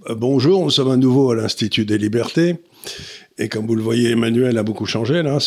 Bonjour, nous sommes à nouveau à l'Institut des Libertés. Et comme vous le voyez, Emmanuel a beaucoup changé, là.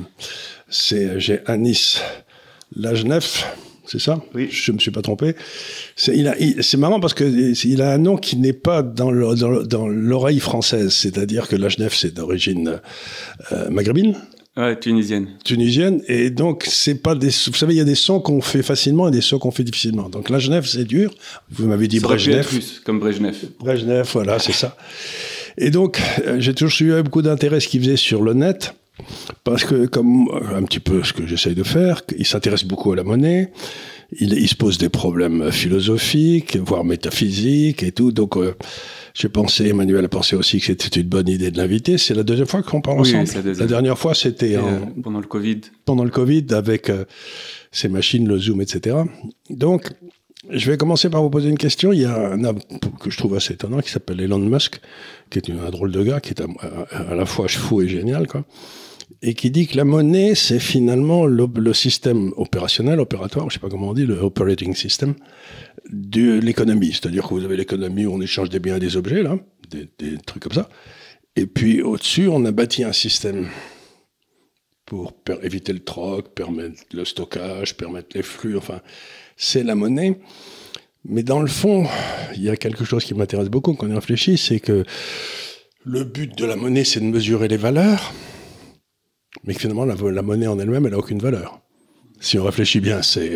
J'ai Anis Lagenef, c'est ça? Oui. Je ne me suis pas trompé. C'est marrant parce qu'il a un nom qui n'est pas dans l'oreille française. C'est-à-dire que Lagenef, c'est d'origine maghrébine. Ouais, tunisienne. Tunisienne. Et donc, c'est pas des... Vous savez, il y a des sons qu'on fait facilement et des sons qu'on fait difficilement. Donc, Lagenef, c'est dur. Vous m'avez dit Brejnev. Russe, comme Brejnev. Brejnev, voilà, c'est ça. Et donc, j'ai toujours suivi avec beaucoup d'intérêt ce qu'il faisait sur le net. Parce que, comme un petit peu ce que j'essaye de faire, il s'intéresse beaucoup à la monnaie. Il se pose des problèmes philosophiques, voire métaphysiques et tout. Donc, Emmanuel a pensé aussi que c'était une bonne idée de l'inviter. C'est la deuxième fois qu'on parle ensemble. La dernière fois, c'était pendant le Covid. Pendant le Covid, avec ces machines, le Zoom, etc. Donc, je vais commencer par vous poser une question. Il y a un homme que je trouve assez étonnant qui s'appelle Elon Musk, qui est un drôle de gars, qui est à la fois fou et génial, quoi. Et qui dit que la monnaie, c'est finalement le système opérationnel, opératoire, je sais pas comment on dit, le operating system de l'économie. C'est-à-dire que vous avez l'économie où on échange des biens et des objets, là, des trucs comme ça. Et puis au-dessus, on a bâti un système pour éviter le troc, permettre le stockage, permettre les flux, enfin, c'est la monnaie. Mais dans le fond, il y a quelque chose qui m'intéresse beaucoup quand on y réfléchit, c'est que le but de la monnaie, c'est de mesurer les valeurs. Mais finalement, la monnaie en elle-même, elle n'a aucune valeur. Si on réfléchit bien, s'il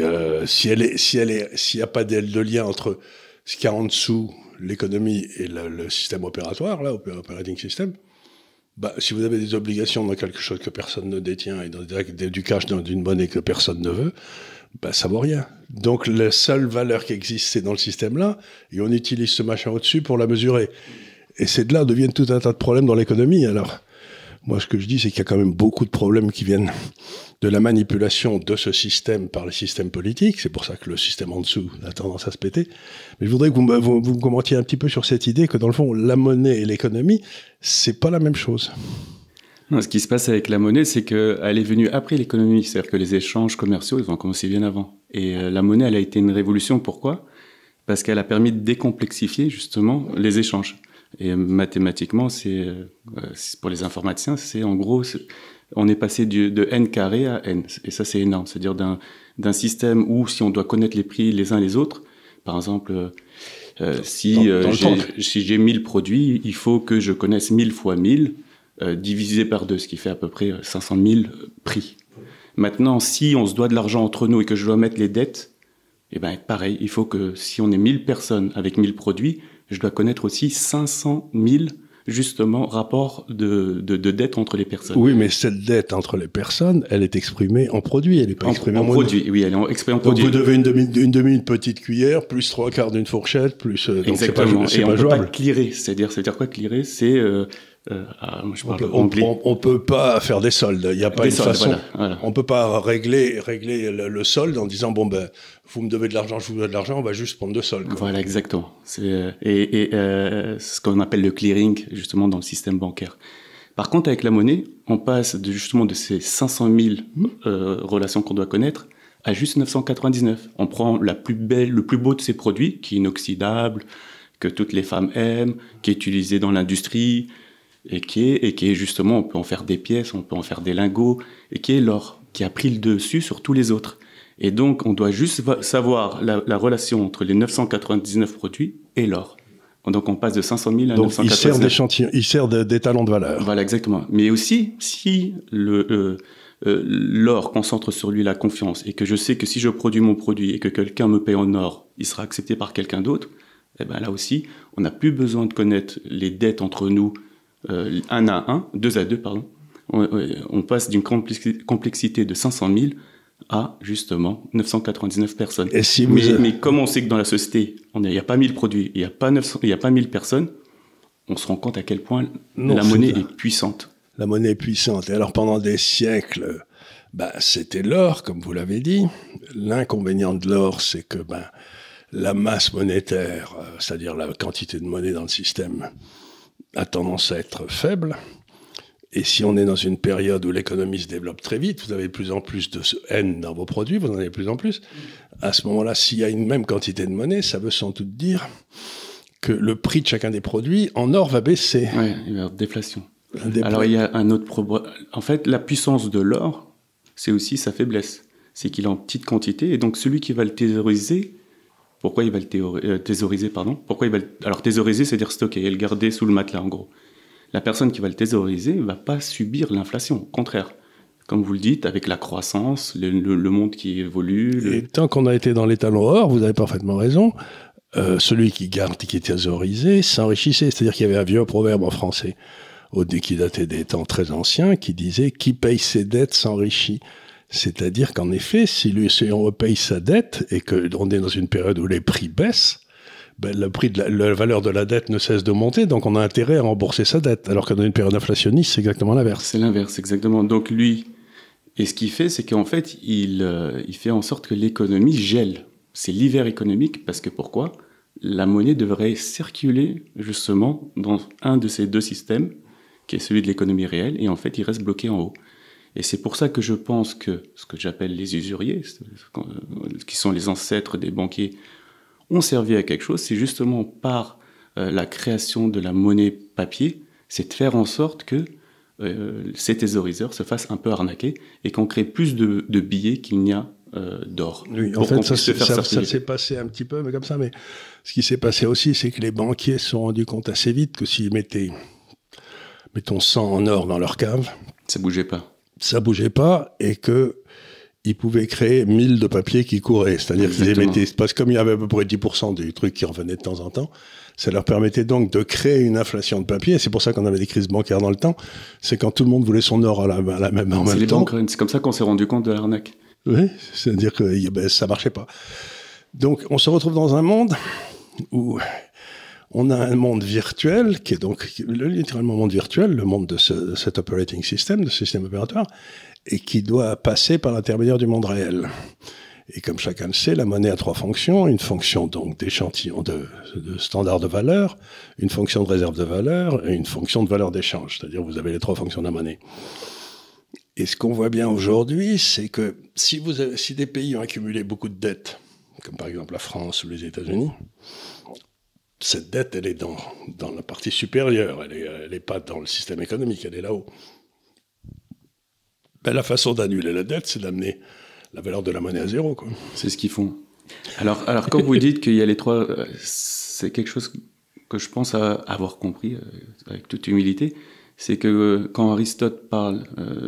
n'y a pas de lien entre ce qu'il y a en dessous, l'économie et le système opératoire, là, operating system, bah, si vous avez des obligations dans quelque chose que personne ne détient et du cash dans une monnaie que personne ne veut, bah, ça vaut rien. Donc, la seule valeur qui existe, c'est dans le système-là, et on utilise ce machin au-dessus pour la mesurer. Et c'est de là d'où viennent tout un tas de problèmes dans l'économie, alors. Moi, ce que je dis, c'est qu'il y a quand même beaucoup de problèmes qui viennent de la manipulation de ce système par les systèmes politiques. C'est pour ça que le système en dessous a tendance à se péter. Mais je voudrais que vous commentiez un petit peu sur cette idée que, dans le fond, la monnaie et l'économie, c'est pas la même chose. Non, ce qui se passe avec la monnaie, c'est qu'elle est venue après l'économie. C'est-à-dire que les échanges commerciaux, ils ont commencé bien avant. Et la monnaie, elle a été une révolution. Pourquoi ? Parce qu'elle a permis de décomplexifier, justement, les échanges. Et mathématiquement, pour les informaticiens, c'est en gros, on est passé de n carré à n. Et ça, c'est énorme. C'est-à-dire d'un système où, si on doit connaître les prix les uns les autres, par exemple, si j'ai 1000 produits, il faut que je connaisse 1000 fois 1000, divisé par 2, ce qui fait à peu près 500 000 prix. Maintenant, si on se doit de l'argent entre nous et que je dois mettre les dettes, eh ben, pareil, il faut que si on est 1000 personnes avec 1000 produits, je dois connaître aussi 500 000, justement, rapports de dette entre les personnes. Oui, mais cette dette entre les personnes, elle est exprimée en produit, elle n'est pas exprimée en produit. Oui, elle est exprimée en produit. Donc vous devez une petite cuillère, plus 3/4 d'une fourchette, plus... donc exactement. C'est pas jouable. On peut pas clearer. C'est-à-dire quoi clearer? C'est... on peut pas faire des soldes. Il n'y a pas une façon. Voilà. On peut pas régler le solde en disant bon ben vous me devez de l'argent, je vous dois de l'argent, on va juste prendre de solde. Quoi. Voilà, exactement. C'est ce qu'on appelle le clearing justement dans le système bancaire. Par contre, avec la monnaie, on passe de ces 500 000 relations qu'on doit connaître à juste 999. On prend le plus beau de ces produits, qui est inoxydable, que toutes les femmes aiment, qui est utilisé dans l'industrie. Et qui est justement, on peut en faire des pièces, on peut en faire des lingots, et qui est l'or, qui a pris le dessus sur tous les autres. Et donc, on doit juste savoir la relation entre les 999 produits et l'or. Donc, on passe de 500 000 à 999. Donc, il sert d'échantillon, il sert d'étalon de valeur. Voilà, exactement. Mais aussi, si l'or concentre sur lui la confiance, et que je sais que si je produis mon produit et que quelqu'un me paye en or, il sera accepté par quelqu'un d'autre, eh ben là aussi, on n'a plus besoin de connaître les dettes entre nous, 1 à 1, 2 à 2, pardon. On passe d'une complexité de 500 000 à, justement, 999 personnes. Mais comme on sait que dans la société, il n'y a pas 1000 produits, il n'y a pas 1000 personnes, on se rend compte à quel point la monnaie est puissante. La monnaie est puissante. Et alors, pendant des siècles, c'était l'or, comme vous l'avez dit. L'inconvénient de l'or, c'est que la masse monétaire, c'est-à-dire la quantité de monnaie dans le système, a tendance à être faible. Et si on est dans une période où l'économie se développe très vite, vous avez de plus en plus de N dans vos produits, vous en avez de plus en plus. À ce moment-là, s'il y a une même quantité de monnaie, ça veut sans doute dire que le prix de chacun des produits en or va baisser. Oui, il va y avoir déflation. Alors, il y a un autre problème. En fait, la puissance de l'or, c'est aussi sa faiblesse. C'est qu'il est en petite quantité, et donc celui qui va le thésauriser, pourquoi il va le thésauriser, pardon. Alors, thésauriser, c'est dire stocker et le garder sous le matelas, en gros. La personne qui va le thésauriser ne va pas subir l'inflation, au contraire. Comme vous le dites, avec la croissance, le monde qui évolue. Et tant qu'on a été dans l'étalon or, vous avez parfaitement raison, celui qui garde, qui est thésaurisé, s'enrichissait. C'est-à-dire qu'il y avait un vieux proverbe en français, qui datait des temps très anciens, qui disait « Qui paye ses dettes s'enrichit ». C'est-à-dire qu'en effet, si on repaye sa dette et qu'on est dans une période où les prix baissent, ben, la valeur de la dette ne cesse de monter, donc on a intérêt à rembourser sa dette. Alors que dans une période inflationniste, c'est exactement l'inverse. C'est l'inverse, exactement. Donc lui, et ce qu'il fait, c'est qu'en fait, il fait en sorte que l'économie gèle. C'est l'hiver économique, parce que pourquoi ? La monnaie devrait circuler justement dans un de ces deux systèmes, qui est celui de l'économie réelle, et en fait, il reste bloqué en haut. Et c'est pour ça que je pense que ce que j'appelle les usuriers, qui sont les ancêtres des banquiers, ont servi à quelque chose. C'est justement par la création de la monnaie papier, c'est de faire en sorte que ces thésauriseurs se fassent un peu arnaquer et qu'on crée plus de billets qu'il n'y a d'or. Oui, en fait, ça s'est passé un petit peu, mais comme ça. Mais ce qui s'est passé aussi, c'est que les banquiers se sont rendus compte assez vite que s'ils mettaient, mettons, 100 en or dans leur cave, ça bougeait pas. Ça bougeait pas, et que ils pouvaient créer 1000 de papier qui couraient. C'est-à-dire qu'ils émettaient, parce que comme il y avait à peu près 10% du truc qui revenait de temps en temps, ça leur permettait donc de créer une inflation de papier. Et c'est pour ça qu'on avait des crises bancaires dans le temps. C'est quand tout le monde voulait son or en même temps. C'est comme ça qu'on s'est rendu compte de l'arnaque. Oui, c'est-à-dire que ça marchait pas. Donc, on se retrouve dans un monde où on a un monde virtuel, qui est donc littéralement un monde virtuel, le monde de cet operating system, de ce système opératoire, et qui doit passer par l'intermédiaire du monde réel. Et comme chacun le sait, la monnaie a 3 fonctions. Une fonction donc d'échantillon de standard de valeur, une fonction de réserve de valeur et une fonction de valeur d'échange. C'est-à-dire vous avez les 3 fonctions de la monnaie. Et ce qu'on voit bien aujourd'hui, c'est que si des pays ont accumulé beaucoup de dettes, comme par exemple la France ou les États-Unis, cette dette, elle est dans la partie supérieure, elle est pas dans le système économique, elle est là-haut. Ben, la façon d'annuler la dette, c'est d'amener la valeur de la monnaie à zéro, quoi. C'est ce qu'ils font. Alors quand vous dites qu'il y a les 3, c'est quelque chose que je pense avoir compris avec toute humilité, c'est que quand Aristote parle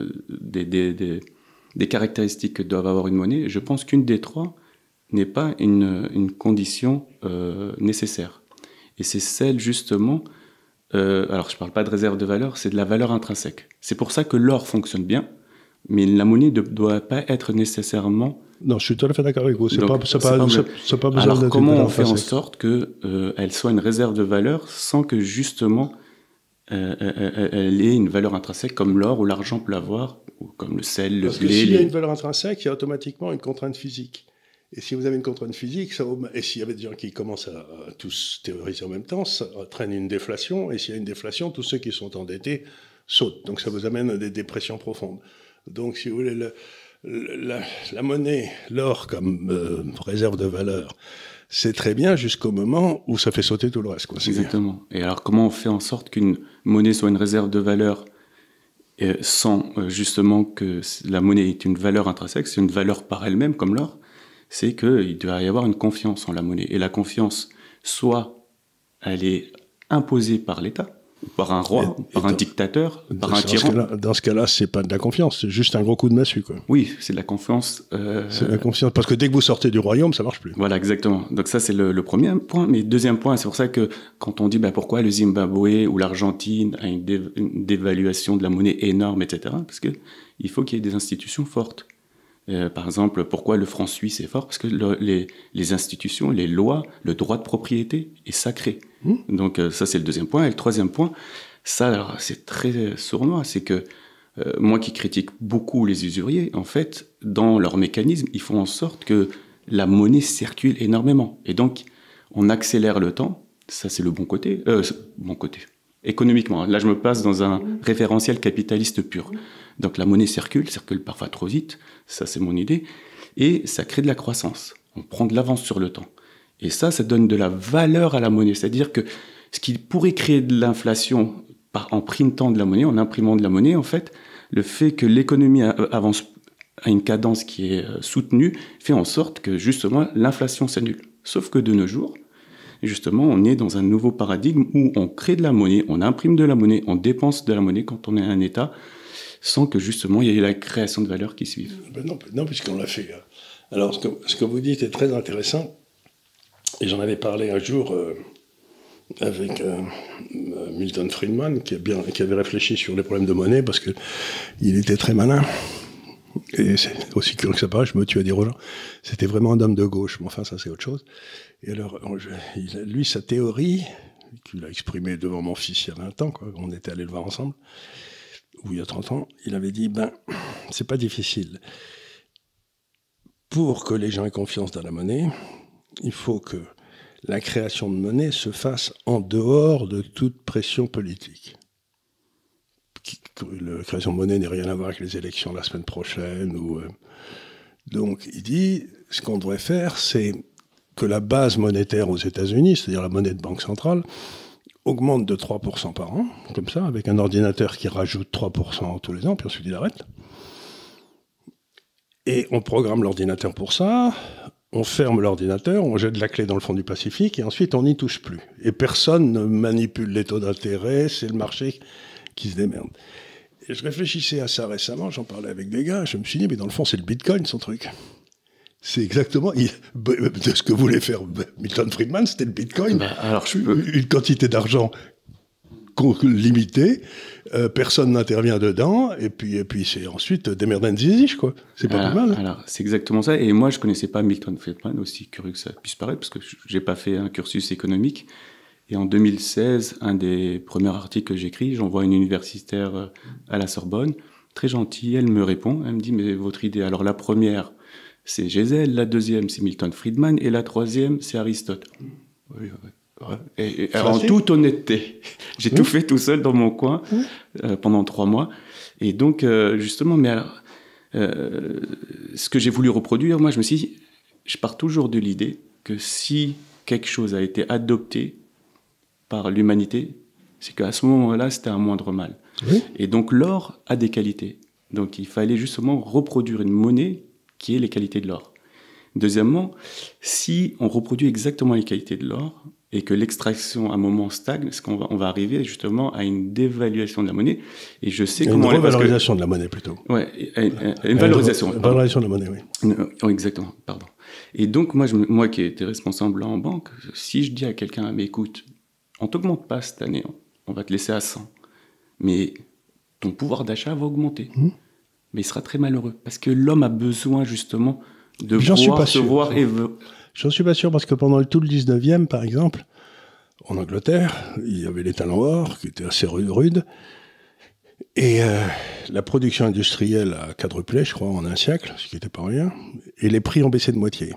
des caractéristiques que doivent avoir une monnaie, je pense qu'une des 3 n'est pas une condition nécessaire. Et c'est celle, justement, alors je ne parle pas de réserve de valeur, c'est de la valeur intrinsèque. C'est pour ça que l'or fonctionne bien, mais la monnaie ne doit pas être nécessairement... Non, je suis tout à fait d'accord avec vous. C'est pas besoin alors d'être comment on fait en sorte qu'elle soit une réserve de valeur sans que, justement, elle ait une valeur intrinsèque comme l'or ou l'argent peut l'avoir, ou comme le sel, le blé... Parce que s'il y a une valeur intrinsèque, il y a automatiquement une contrainte physique. Et si vous avez une contrainte physique, et s'il y avait des gens qui commencent à tous théoriser en même temps, ça entraîne une déflation. Et s'il y a une déflation, tous ceux qui sont endettés sautent. Donc ça vous amène à des dépressions profondes. Donc si vous voulez, la monnaie, l'or comme réserve de valeur, c'est très bien jusqu'au moment où ça fait sauter tout le reste, quoi. Exactement. Et alors comment on fait en sorte qu'une monnaie soit une réserve de valeur sans justement que la monnaie ait une valeur intrinsèque, c'est une valeur par elle-même comme l'or? C'est qu'il doit y avoir une confiance en la monnaie. Et la confiance, soit elle est imposée par l'État, par un roi, par un dictateur, par un tyran. Dans ce cas-là, c'est pas de la confiance, c'est juste un gros coup de massue, quoi. Oui, c'est de la confiance. C'est de la confiance, parce que dès que vous sortez du royaume, ça marche plus. Voilà, exactement. Donc ça, c'est le premier point. Mais deuxième point, c'est pour ça que quand on dit pourquoi le Zimbabwe ou l'Argentine a une dévaluation de la monnaie énorme, etc., parce qu'il faut qu'il y ait des institutions fortes. Par exemple, pourquoi le franc suisse est fort? Parce que les institutions, les lois, le droit de propriété est sacré. Donc ça, c'est le deuxième point. Et le troisième point, ça, alors, c'est très sournois, c'est que moi qui critique beaucoup les usuriers, en fait, dans leur mécanisme, ils font en sorte que la monnaie circule énormément. Et donc, on accélère le temps. Ça, c'est le bon côté. Économiquement, là, je me passe dans un référentiel capitaliste pur. Donc la monnaie circule parfois trop vite, ça c'est mon idée, et ça crée de la croissance. On prend de l'avance sur le temps. Et ça donne de la valeur à la monnaie. C'est-à-dire que ce qui pourrait créer de l'inflation en printant de la monnaie, en imprimant de la monnaie, en fait, le fait que l'économie avance à une cadence qui est soutenue fait en sorte que, justement, l'inflation s'annule. Sauf que de nos jours, justement, on est dans un nouveau paradigme où on crée de la monnaie, on imprime de la monnaie, on dépense de la monnaie quand on est un État, sans que, justement, il y ait la création de valeur qui suive. Non, puisqu'on l'a fait. Alors, ce que vous dites est très intéressant. Et j'en avais parlé un jour avec Milton Friedman, qui avait réfléchi sur les problèmes de monnaie, parce qu'il était très malin. Et c'est aussi curieux que ça paraît, je me tue à dire aux gens, c'était vraiment un homme de gauche, mais enfin ça c'est autre chose. Et alors, lui, sa théorie, qu'il a exprimée devant mon fils il y a 20 ans, quoi, on était allés le voir ensemble, ou il y a 30 ans, il avait dit, c'est pas difficile. Pour que les gens aient confiance dans la monnaie, il faut que la création de monnaie se fasse en dehors de toute pression politique. La création de monnaie n'a rien à voir avec les élections la semaine prochaine. Donc, il dit, ce qu'on devrait faire, c'est que la base monétaire aux États-Unis, c'est-à-dire la monnaie de banque centrale, augmente de 3% par an, comme ça, avec un ordinateur qui rajoute 3% tous les ans, puis ensuite il arrête. Et on programme l'ordinateur pour ça, on ferme l'ordinateur, on jette la clé dans le fond du Pacifique, et ensuite on n'y touche plus. Et personne ne manipule les taux d'intérêt, c'est le marché qui se démerde. Et je réfléchissais à ça récemment, j'en parlais avec des gars, je me suis dit, mais dans le fond, c'est le Bitcoin, son truc. C'est exactement de ce que voulait faire Milton Friedman, c'était le Bitcoin. Une quantité d'argent limitée, personne n'intervient dedans, et puis c'est ensuite démerdant zizi, quoi. C'est pas plus mal. Alors, c'est exactement ça. Et moi, je connaissais pas Milton Friedman, aussi curieux que ça puisse paraître, parce que j'ai pas fait un cursus économique. Et en 2016, un des premiers articles que j'écris, j'envoie une universitaire à la Sorbonne, très gentille, elle me répond, elle me dit, mais votre idée, alors la première, c'est Gézel, la deuxième, c'est Milton Friedman, et la troisième, c'est Aristote. Oui. Et en toute honnêteté, j'ai tout fait tout seul dans mon coin pendant 3 mois. Et donc, justement, mais alors, ce que j'ai voulu reproduire, moi, je me suis dit, je pars toujours de l'idée que si quelque chose a été adopté par l'humanité, c'est qu'à ce moment-là, c'était un moindre mal. Oui. Et donc, l'or a des qualités. Donc, il fallait justement reproduire une monnaie qui ait les qualités de l'or. Deuxièmement, si on reproduit exactement les qualités de l'or et que l'extraction, à un moment, stagne, c'est qu'on va arriver justement à une dévaluation de la monnaie. Et je sais comment... Une revalorisation de la monnaie, plutôt. Oui, une valorisation. Une valorisation de la monnaie, oui. Oui, exactement, pardon. Et donc, moi qui étais responsable en banque, si je dis à quelqu'un, mais écoute, on t'augmente pas cette année, on va te laisser à 100. Mais ton pouvoir d'achat va augmenter. Mais il sera très malheureux. Parce que l'homme a besoin, justement, de se voir et... J'en suis pas sûr, parce que pendant tout le 19e, par exemple, en Angleterre, il y avait les talents or, qui étaient assez rudes. Et la production industrielle a quadruplé, je crois, en un siècle, ce qui n'était pas rien. Et les prix ont baissé de moitié,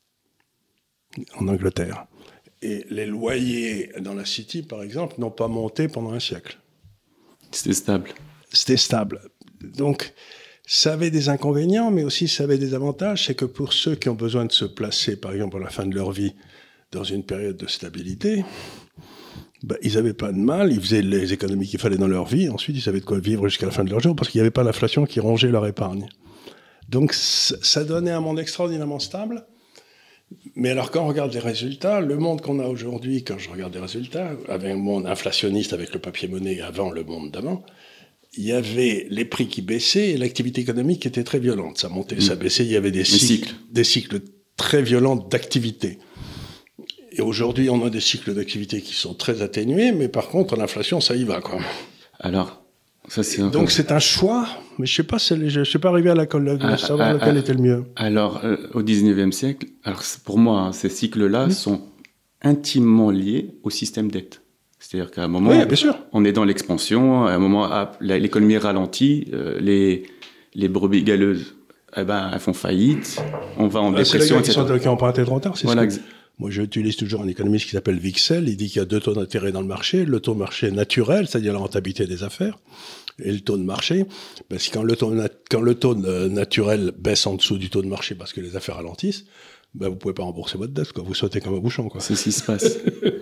en Angleterre. Et les loyers dans la City, par exemple, n'ont pas monté pendant un siècle. C'était stable. C'était stable. Donc, ça avait des inconvénients, mais aussi ça avait des avantages. C'est que pour ceux qui ont besoin de se placer, par exemple, à la fin de leur vie, dans une période de stabilité, ils n'avaient pas de mal. Ils faisaient les économies qu'il fallait dans leur vie. Ensuite, ils savaient de quoi vivre jusqu'à la fin de leur jour, parce qu'il n'y avait pas l'inflation qui rongeait leur épargne. Donc, ça donnait un monde extraordinairement stable. Mais alors, quand on regarde les résultats, le monde qu'on a aujourd'hui, quand je regarde les résultats, avec un monde inflationniste avec le papier-monnaie avant le monde d'avant, il y avait les prix qui baissaient et l'activité économique qui était très violente. Ça montait, ça baissait, il y avait des cycles très violents d'activité. Et aujourd'hui, on a des cycles d'activité qui sont très atténués, mais par contre, l'inflation, ça y va, quoi. Alors, ça c'est... Donc c'est un choix, mais je ne suis pas arrivé à savoir lequel était le mieux. Alors, au 19e siècle, alors pour moi, ces cycles-là sont intimement liés au système dette. C'est-à-dire qu'à un moment, on est dans l'expansion, à un moment, l'économie ralentit, les brebis galeuses, elles font faillite, on va en dépression, etc. C'est les gars qui ont emprunté trop tard, c'est ça. Moi, j'utilise toujours un économiste qui s'appelle Wicksell. Il dit qu'il y a 2 taux d'intérêt dans le marché. Le taux de marché naturel, c'est-à-dire la rentabilité des affaires, et le taux de marché. Parce que quand le taux naturel baisse en dessous du taux de marché parce que les affaires ralentissent, ben, vous pouvez pas rembourser votre dette, quoi. Vous sautez comme un bouchon, quoi. C'est ce qui se passe.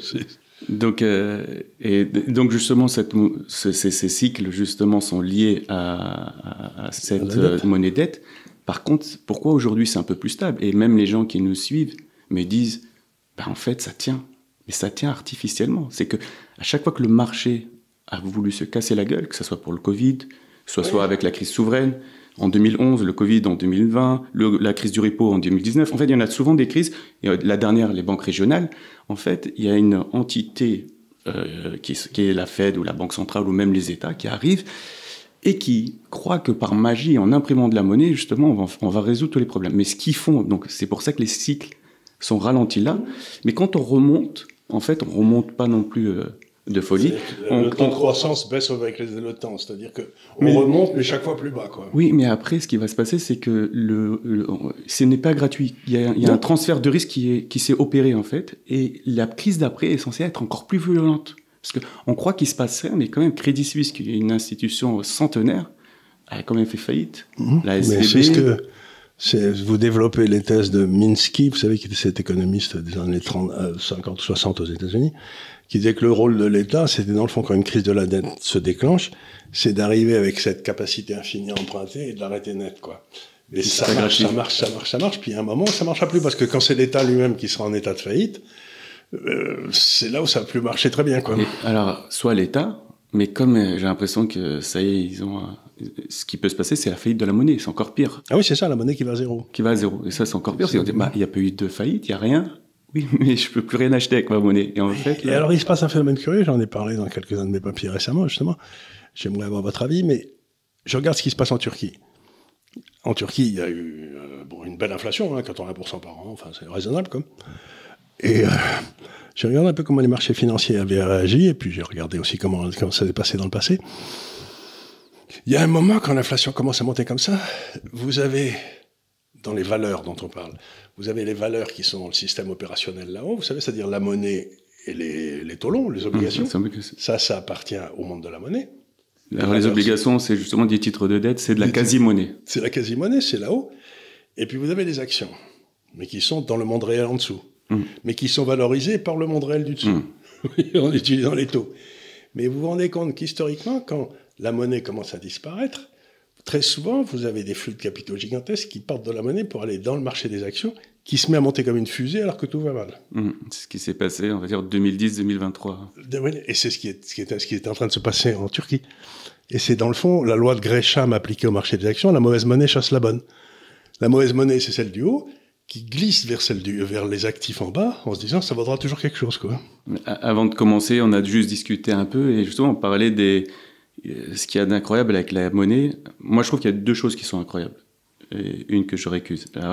Donc justement, ces cycles justement sont liés à cette monnaie dette. Par contre, pourquoi aujourd'hui c'est un peu plus stable? Et même les gens qui nous suivent me disent, ben, en fait, ça tient. Mais ça tient artificiellement. C'est que à chaque fois que le marché a voulu se casser la gueule, que ce soit pour le Covid, soit avec la crise souveraine, en 2011, le Covid en 2020, la crise du repo en 2019. En fait, il y en a souvent des crises. Et la dernière, les banques régionales. En fait, il y a une entité qui est la Fed ou la Banque centrale ou même les États qui arrivent et qui croient que par magie, en imprimant de la monnaie, justement, on va résoudre tous les problèmes. Mais ce qu'ils font, donc c'est pour ça que les cycles sont ralentis là. Mais quand on remonte, en fait, on remonte pas non plus de folie. Le temps de croissance baisse avec le temps, c'est-à-dire qu'on remonte, mais chaque fois plus bas, quoi. Oui, mais après, ce qui va se passer, c'est que ce n'est pas gratuit. Il y a un transfert de risque qui s'est opéré, en fait, et la crise d'après est censée être encore plus violente. Parce qu'on croit qu'il se passe rien, mais quand même, Crédit Suisse, qui est une institution centenaire, a quand même fait faillite. La SVB... Vous développez les thèses de Minsky, vous savez, qui était cet économiste des années 50 ou 60 aux États-Unis, qui disait que le rôle de l'État, c'était dans le fond, quand une crise de la dette se déclenche, c'est d'arriver avec cette capacité infinie à emprunter et de l'arrêter net, quoi. Et ça marche, puis à un moment, ça marchera plus, parce que quand c'est l'État lui-même qui sera en état de faillite, c'est là où ça va plus marcher très bien, quoi. Alors, soit l'État, mais comme j'ai l'impression que ça y est, ce qui peut se passer, c'est la faillite de la monnaie. C'est encore pire. Ah oui, c'est ça, la monnaie qui va à zéro. Qui va à zéro. Et ça, c'est encore pire. Il n'y a pas eu de faillite, il n'y a rien. Oui, mais je peux plus rien acheter avec ma monnaie. Et en fait, là... Et alors, il se passe un phénomène curieux. J'en ai parlé dans quelques-uns de mes papiers récemment, justement. J'aimerais avoir votre avis, mais je regarde ce qui se passe en Turquie. En Turquie, il y a eu une belle inflation, 80% par an. Enfin, c'est raisonnable, comme. Et j'ai regardé un peu comment les marchés financiers avaient réagi, et puis j'ai regardé aussi comment ça s'est passé dans le passé. Il y a un moment, quand l'inflation commence à monter comme ça, vous avez, dans les valeurs dont on parle, vous avez les valeurs qui sont dans le système opérationnel là-haut, vous savez, c'est-à-dire la monnaie et les taux longs, les obligations. Ça appartient au monde de la monnaie. Alors les obligations, c'est justement des titres de dette, c'est de la quasi-monnaie. C'est la quasi-monnaie, c'est là-haut. Et puis vous avez les actions, mais qui sont dans le monde réel en dessous, mais qui sont valorisées par le monde réel du dessous, en utilisant les taux. Mais vous vous rendez compte qu'historiquement, quand la monnaie commence à disparaître, très souvent, vous avez des flux de capitaux gigantesques qui partent de la monnaie pour aller dans le marché des actions, qui se met à monter comme une fusée alors que tout va mal. C'est ce qui s'est passé, on va dire, 2010-2023. Et c'est ce qui est en train de se passer en Turquie. Et c'est dans le fond, la loi de Gresham appliquée au marché des actions, la mauvaise monnaie chasse la bonne. La mauvaise monnaie, c'est celle du haut, qui glisse vers les actifs en bas, en se disant ça vaudra toujours quelque chose, quoi. Avant de commencer, on a juste discuté un peu, et justement, on parlait ce qu'il y a d'incroyable avec la monnaie. Moi, je trouve qu'il y a deux choses qui sont incroyables. Et une que je récuse. Alors,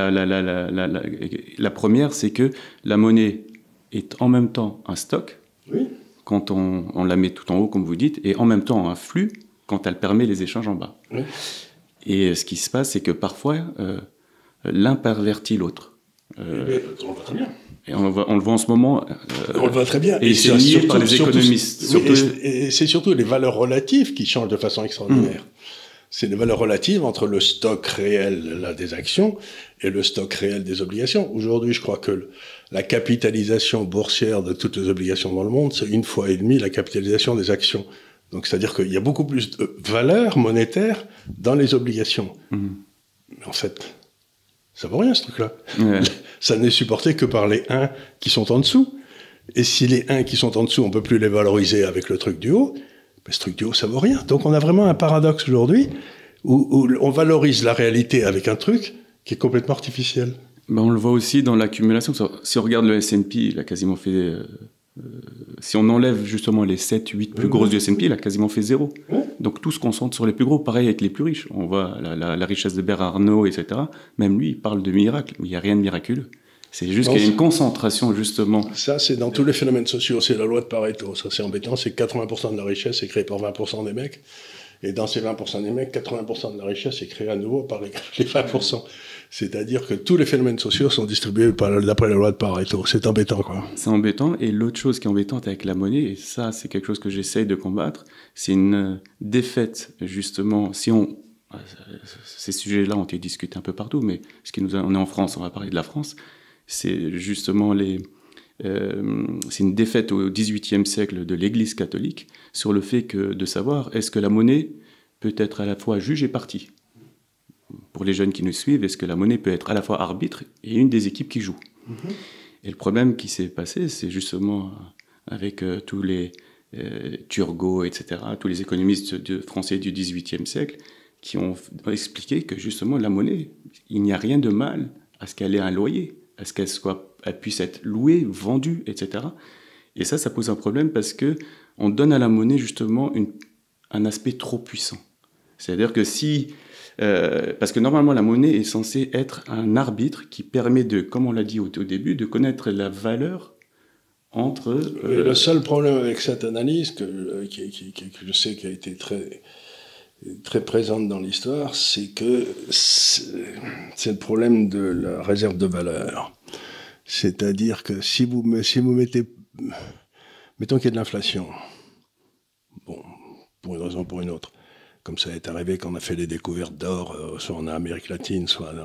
la première, c'est que la monnaie est en même temps un stock, quand on la met tout en haut, comme vous dites, et en même temps un flux, quand elle permet les échanges en bas. Oui. Et ce qui se passe, c'est que parfois, l'un pervertit l'autre. On le voit très bien. Et on le voit en ce moment. On le voit très bien. Et c'est nié par les économistes. Et c'est surtout les valeurs relatives qui changent de façon extraordinaire. C'est les valeurs relatives entre le stock réel des actions et le stock réel des obligations. Aujourd'hui, je crois que la capitalisation boursière de toutes les obligations dans le monde, c'est 1,5 fois la capitalisation des actions. Donc, c'est-à-dire qu'il y a beaucoup plus de valeur monétaire dans les obligations. Mais en fait, ça vaut rien, ce truc-là. Ouais. Ça n'est supporté que par les 1 qui sont en dessous. Et si les 1 qui sont en dessous, on peut plus les valoriser avec le truc du haut, ben ce truc du haut, ça vaut rien. Donc, on a vraiment un paradoxe aujourd'hui où on valorise la réalité avec un truc qui est complètement artificiel. Ben, on le voit aussi dans l'accumulation. Si on regarde le S&P, il a quasiment fait... si on enlève justement les 7-8 plus grosses du S&P, il a quasiment fait 0. Donc tout se concentre sur les plus gros, pareil avec les plus riches. On voit la richesse de Bernard Arnault, etc. Même lui, il parle de miracle, mais il n'y a rien de miraculeux. C'est juste qu'il y a une concentration, justement. Ça, c'est dans tous les phénomènes sociaux, c'est la loi de Pareto. Ça, c'est embêtant, c'est que 80% de la richesse est créée par 20% des mecs. Et dans ces 20% des mecs, 80% de la richesse est créée à nouveau par les 20%. C'est-à-dire que tous les phénomènes sociaux sont distribués d'après la loi de Pareto. C'est embêtant, quoi. C'est embêtant. Et l'autre chose qui est embêtante avec la monnaie, et ça, c'est quelque chose que j'essaye de combattre, c'est une défaite, justement. Si on ces sujets-là ont été discutés un peu partout, mais on est en France, on va parler de la France, c'est justement c'est une défaite au XVIIIe siècle de l'Église catholique sur le fait de savoir est-ce que la monnaie peut être à la fois juge et partie. Pour les jeunes qui nous suivent, est-ce que la monnaie peut être à la fois arbitre et une des équipes qui joue? Et le problème qui s'est passé, c'est justement avec tous les Turgot, etc., tous les économistes français du XVIIIe siècle, qui ont expliqué que justement la monnaie, il n'y a rien de mal à ce qu'elle ait un loyer, à ce qu'elle puisse être louée, vendue, etc. Et ça pose un problème parce que on donne à la monnaie justement un aspect trop puissant. C'est-à-dire que parce que normalement la monnaie est censée être un arbitre qui permet comme on l'a dit au début, de connaître la valeur entre... Le seul problème avec cette analyse, que je sais qui a été très présente dans l'histoire, c'est que c'est le problème de la réserve de valeur. C'est-à-dire que si vous mettez... Mettons qu'il y a de l'inflation. Bon, pour une raison ou pour une autre. Comme ça est arrivé quand on a fait les découvertes d'or, soit en Amérique latine, soit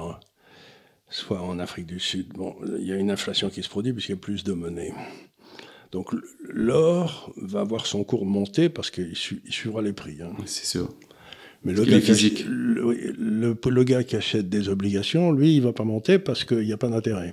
en Afrique du Sud. Bon, il y a une inflation qui se produit puisqu'il y a plus de monnaie. Donc l'or va voir son cours monter parce qu'il suivra les prix. Hein. C'est sûr. Mais le gars qui achète des obligations, lui, il ne va pas monter parce qu'il n'y a pas d'intérêt.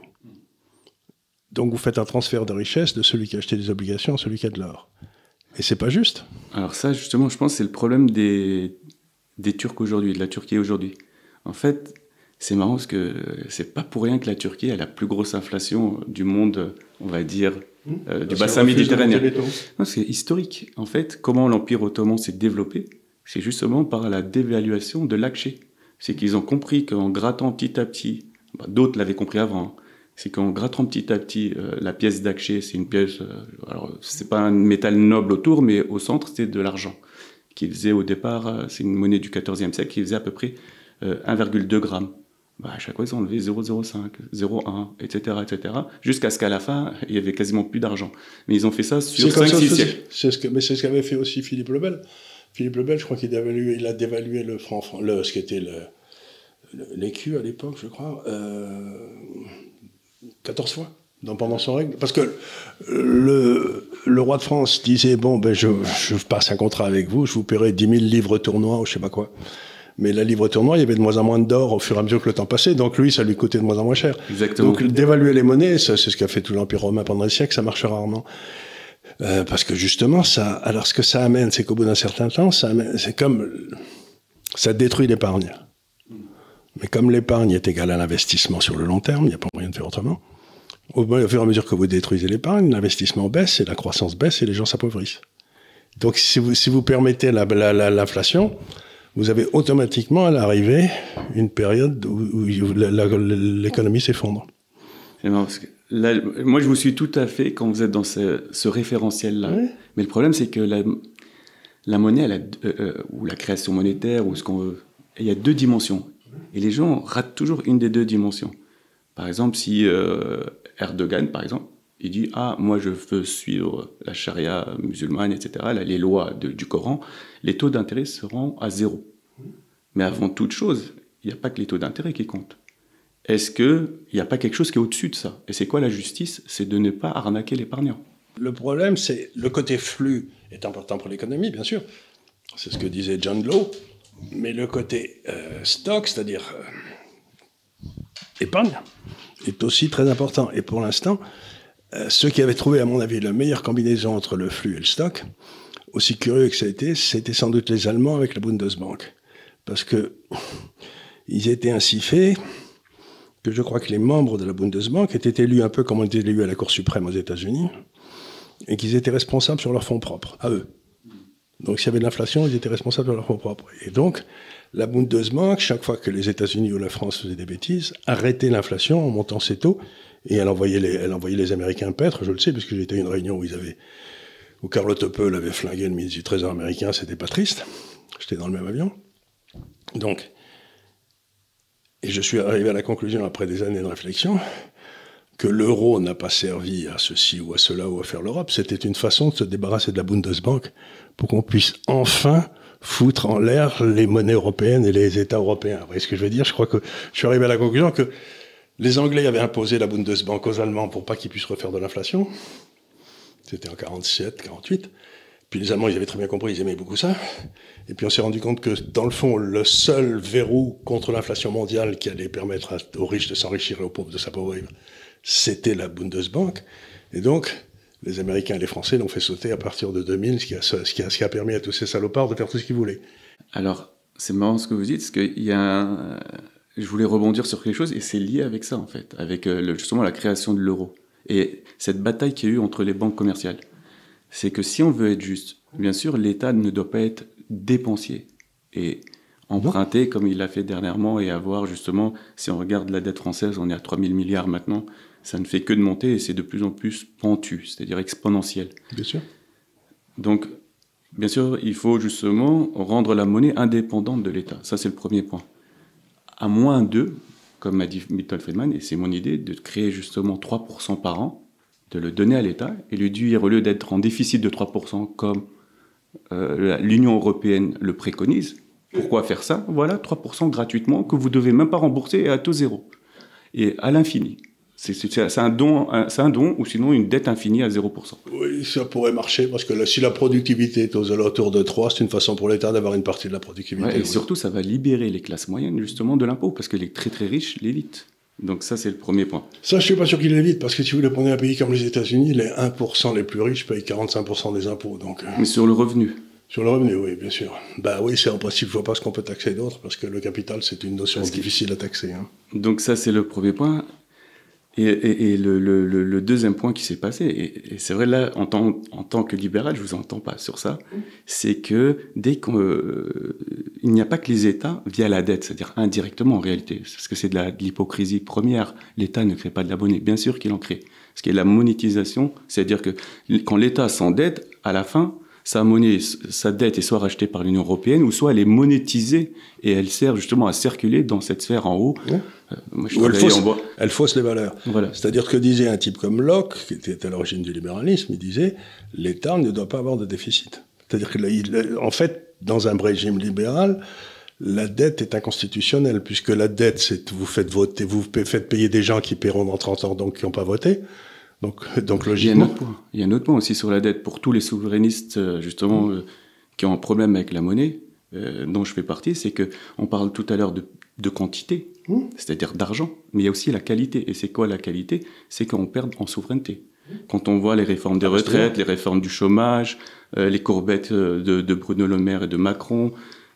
Donc vous faites un transfert de richesse de celui qui a acheté des obligations à celui qui a de l'or. Et c'est pas juste. Alors ça, justement, je pense que c'est le problème des Turcs aujourd'hui, de la Turquie aujourd'hui. En fait, c'est marrant parce que c'est pas pour rien que la Turquie a la plus grosse inflation du monde, on va dire, du bassin méditerranéen. Non, c'est historique. En fait, comment l'Empire ottoman s'est développé, c'est justement par la dévaluation de l'akçe. C'est qu'ils ont compris qu'en grattant petit à petit, d'autres l'avaient compris avant, c'est qu'en grattant petit à petit la pièce d'akçe, c'est une pièce, alors c'est pas un métal noble autour, mais au centre c'était de l'argent, qui faisait au départ, c'est une monnaie du XIVe siècle, qui faisait à peu près 1,2 g. À chaque fois ils ont enlevé 0,05, 0,1, etc., jusqu'à ce qu'à la fin il y avait quasiment plus d'argent. Mais ils ont fait ça sur 5-6 siècles. C'est ce qu'avait fait aussi Philippe le Bel. Philippe le Bel, je crois qu'il a dévalué le franc, ce qui était l'écu à l'époque, je crois. 14 fois pendant son règne. Parce que le roi de France disait, bon, je passe un contrat avec vous, je vous paierai 10 000 livres tournois ou je sais pas quoi. Mais la livre tournoi, il y avait de moins en moins d'or au fur et à mesure que le temps passait, donc lui, ça lui coûtait de moins en moins cher. Exactement. Donc dévaluer les monnaies, c'est ce qu'a fait tout l'Empire romain pendant des siècles, ça marche rarement. Parce que justement, alors ce que ça amène, c'est qu'au bout d'un certain temps, c'est comme... Ça détruit l'épargne. Mais comme l'épargne est égale à l'investissement sur le long terme, il n'y a pas moyen de faire autrement. Au fur et à mesure que vous détruisez l'épargne, l'investissement baisse et la croissance baisse et les gens s'appauvrissent. Donc si vous permettez l'inflation, vous avez automatiquement à l'arrivée une période où l'économie s'effondre. Là, moi, je vous suis tout à fait quand vous êtes dans ce référentiel-là. Oui. Mais le problème, c'est que la monnaie, ou la création monétaire, ou ce qu'on veut, il y a 2 dimensions. Et les gens ratent toujours une des 2 dimensions. Par exemple, si Erdogan, par exemple, il dit « Ah, moi, je veux suivre la charia musulmane, etc., les lois du Coran, les taux d'intérêt seront à 0. » Mais avant toute chose, il n'y a pas que les taux d'intérêt qui comptent. Est-ce qu'il n'y a pas quelque chose qui est au-dessus de ça? Et c'est quoi la justice? C'est de ne pas arnaquer l'épargnant. Le problème, c'est le côté flux est important pour l'économie, bien sûr. C'est ce que disait John Law. Mais le côté stock, c'est-à-dire épargne, est aussi très important. Et pour l'instant, ceux qui avaient trouvé, à mon avis, la meilleure combinaison entre le flux et le stock, aussi curieux que ça a été, c'était sans doute les Allemands avec la Bundesbank. Parce que ils étaient ainsi faits que je crois que les membres de la Bundesbank étaient élus un peu comme on était élus à la Cour suprême aux États-Unis, et qu'ils étaient responsables sur leurs fonds propres, à eux. Donc s'il y avait de l'inflation, ils étaient responsables de leurs fonds propres. Et donc, la Bundesbank, chaque fois que les États-Unis ou la France faisaient des bêtises, arrêtait l'inflation en montant ses taux, et elle envoyait les Américains paître, je le sais, parce que j'étais à une réunion où Carlo Toppel avait flingué le ministre du Trésor américain, c'était pas triste. J'étais dans le même avion. Donc, et je suis arrivé à la conclusion, après des années de réflexion, que l'euro n'a pas servi à ceci ou à cela ou à faire l'Europe. C'était une façon de se débarrasser de la Bundesbank pour qu'on puisse enfin foutre en l'air les monnaies européennes et les États européens. Vous voyez ce que je veux dire? Je crois que je suis arrivé à la conclusion que les Anglais avaient imposé la Bundesbank aux Allemands pour pas qu'ils puissent refaire de l'inflation. C'était en 47, 48. Puis les Allemands, ils avaient très bien compris, ils aimaient beaucoup ça. Et puis on s'est rendu compte que, dans le fond, le seul verrou contre l'inflation mondiale qui allait permettre aux riches de s'enrichir et aux pauvres de s'appauvrir, c'était la Bundesbank. Et donc, les Américains et les Français l'ont fait sauter à partir de 2000, ce qui a permis à tous ces salopards de faire tout ce qu'ils voulaient. Alors, c'est marrant ce que vous dites, parce qu'il y a je voulais rebondir sur quelque chose, et c'est lié avec ça, en fait, avec justement la création de l'euro. Et cette bataille qu'il y a eu entre les banques commerciales, c'est que si on veut être juste, bien sûr, l'État ne doit pas être dépensier et emprunter comme il l'a fait dernièrement et avoir justement, si on regarde la dette française, on est à 3 000 milliards maintenant, ça ne fait que de monter et c'est de plus en plus pentu, c'est-à-dire exponentiel. Bien sûr. Donc, bien sûr, il faut justement rendre la monnaie indépendante de l'État. Ça, c'est le premier point. À moins 2, comme m'a dit Milton Friedman, et c'est mon idée, de créer justement 3% par an, de le donner à l'État et lui dire, au lieu d'être en déficit de 3% comme l'Union européenne le préconise, pourquoi faire ça? Voilà, 3% gratuitement que vous ne devez même pas rembourser à taux zéro. Et à l'infini. C'est un don, ou sinon une dette infinie à 0%. Oui, ça pourrait marcher, parce que si la productivité est aux alentours de 3, c'est une façon pour l'État d'avoir une partie de la productivité. Ouais, et surtout, ça va libérer les classes moyennes, justement, de l'impôt, parce que les très très riches l'évitent. Donc ça, c'est le premier point. Ça, je suis pas sûr qu'il l'évite, parce que si vous voulez prendre un pays comme les États-Unis, les 1% les plus riches payent 45% des impôts. Donc, mais sur le revenu. Sur le revenu, oui, bien sûr. Bah oui, c'est en principe, je vois pas ce qu'on peut taxer d'autre, parce que le capital, c'est une notion difficile à taxer. Hein. Donc ça, c'est le premier point. Et le deuxième point qui s'est passé, et c'est vrai là, en tant que libéral, je vous entends pas sur ça, c'est que dès il n'y a pas que les États via la dette, c'est-à-dire indirectement en réalité, parce que c'est de l'hypocrisie première. L'État ne crée pas de la monnaie, bien sûr qu'il en crée. Ce qui est la monétisation, c'est-à-dire que quand l'État s'endette, à la fin, sa monnaie, sa dette est soit rachetée par l'Union européenne, ou soit elle est monétisée et elle sert justement à circuler dans cette sphère en haut. Ouais. Moi, elle fausse les valeurs. Voilà. C'est-à-dire que disait un type comme Locke, qui était à l'origine du libéralisme, il disait l'État ne doit pas avoir de déficit. C'est-à-dire que, en fait, dans un régime libéral, la dette est inconstitutionnelle, puisque la dette, c'est vous faites payer des gens qui paieront dans 30 ans, donc qui n'ont pas voté. Donc logiquement. Il y a un autre point aussi sur la dette pour tous les souverainistes justement qui ont un problème avec la monnaie, dont je fais partie, c'est que on parle tout à l'heure de quantité, c'est-à-dire d'argent, mais il y a aussi la qualité. Et c'est quoi la qualité? C'est qu'on perd en souveraineté. Quand on voit les réformes des retraites, les réformes du chômage, les courbettes de Bruno Le Maire et de Macron,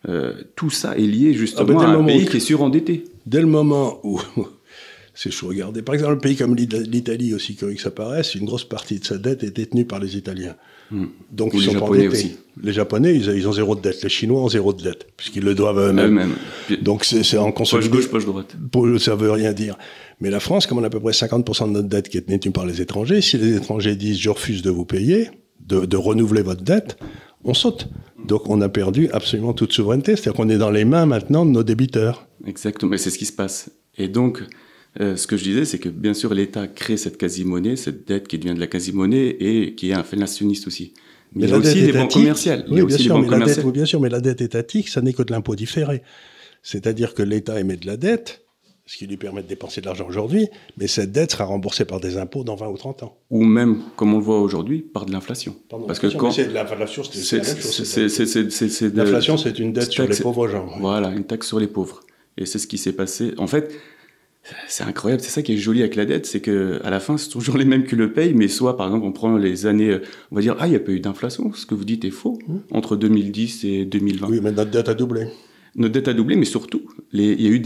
tout ça est lié justement à un pays qui est surendetté. Dès le moment où c'est chaud, regardez. Par exemple, un pays comme l'Italie, aussi curieux que ça paraisse, une grosse partie de sa dette est détenue par les Italiens. Donc, ils sont pas endettés. Aussi. Les Japonais, ils ont zéro de dette. Les Chinois ont zéro de dette, puisqu'ils le doivent à eux-mêmes. Donc, c'est en consolidé. Poche gauche, poche droite. Ça veut rien dire. Mais la France, comme on a à peu près 50% de notre dette qui est détenue par les étrangers, si les étrangers disent « je refuse de vous payer, de renouveler votre dette », on saute. Donc, on a perdu absolument toute souveraineté. C'est-à-dire qu'on est dans les mains maintenant de nos débiteurs. Exactement. Et c'est ce qui se passe. Et donc, ce que je disais, c'est que bien sûr l'État crée cette quasi-monnaie, cette dette qui devient de la quasi-monnaie et qui est inflationniste aussi. Mais il y a aussi des banques commerciales. Oui, bien sûr, mais la dette étatique, ça n'est que de l'impôt différé. C'est-à-dire que l'État émet de la dette, ce qui lui permet de dépenser de l'argent aujourd'hui, mais cette dette sera remboursée par des impôts dans 20 ou 30 ans. Ou même, comme on le voit aujourd'hui, par de l'inflation. Parce que quand c'est de l'inflation, c'est la même chose. L'inflation, c'est une dette sur les pauvres gens. Voilà, une taxe sur les pauvres. Et c'est ce qui s'est passé. En fait, c'est incroyable, c'est ça qui est joli avec la dette, c'est que à la fin, c'est toujours les mêmes qui le payent, mais soit, par exemple, on prend les années, on va dire, il n'y a pas eu d'inflation, ce que vous dites est faux, entre 2010 et 2020. Oui, mais notre dette a doublé. Notre dette a doublé, mais surtout, il y a eu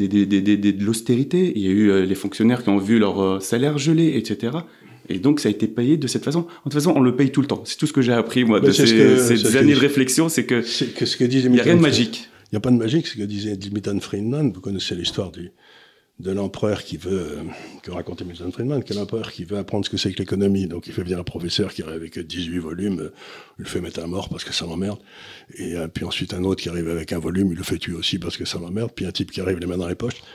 de l'austérité, il y a eu les fonctionnaires qui ont vu leur salaire gelé, etc. Et donc, ça a été payé de cette façon. De toute façon, on le paye tout le temps. C'est tout ce que j'ai appris, moi, de ces années de réflexion, c'est que il n'y a rien de magique. Il n'y a pas de magique, c'est ce que disait Milton Friedman. Vous connaissez l'histoire de l'empereur que racontait Milton Friedman, que l'empereur qui veut apprendre ce que c'est que l'économie. Donc il fait venir un professeur qui arrive avec 18 volumes, il le fait mettre à mort parce que ça l'emmerde. Et puis ensuite un autre qui arrive avec un volume, il le fait tuer aussi parce que ça l'emmerde. Puis un type qui arrive les mains dans les poches.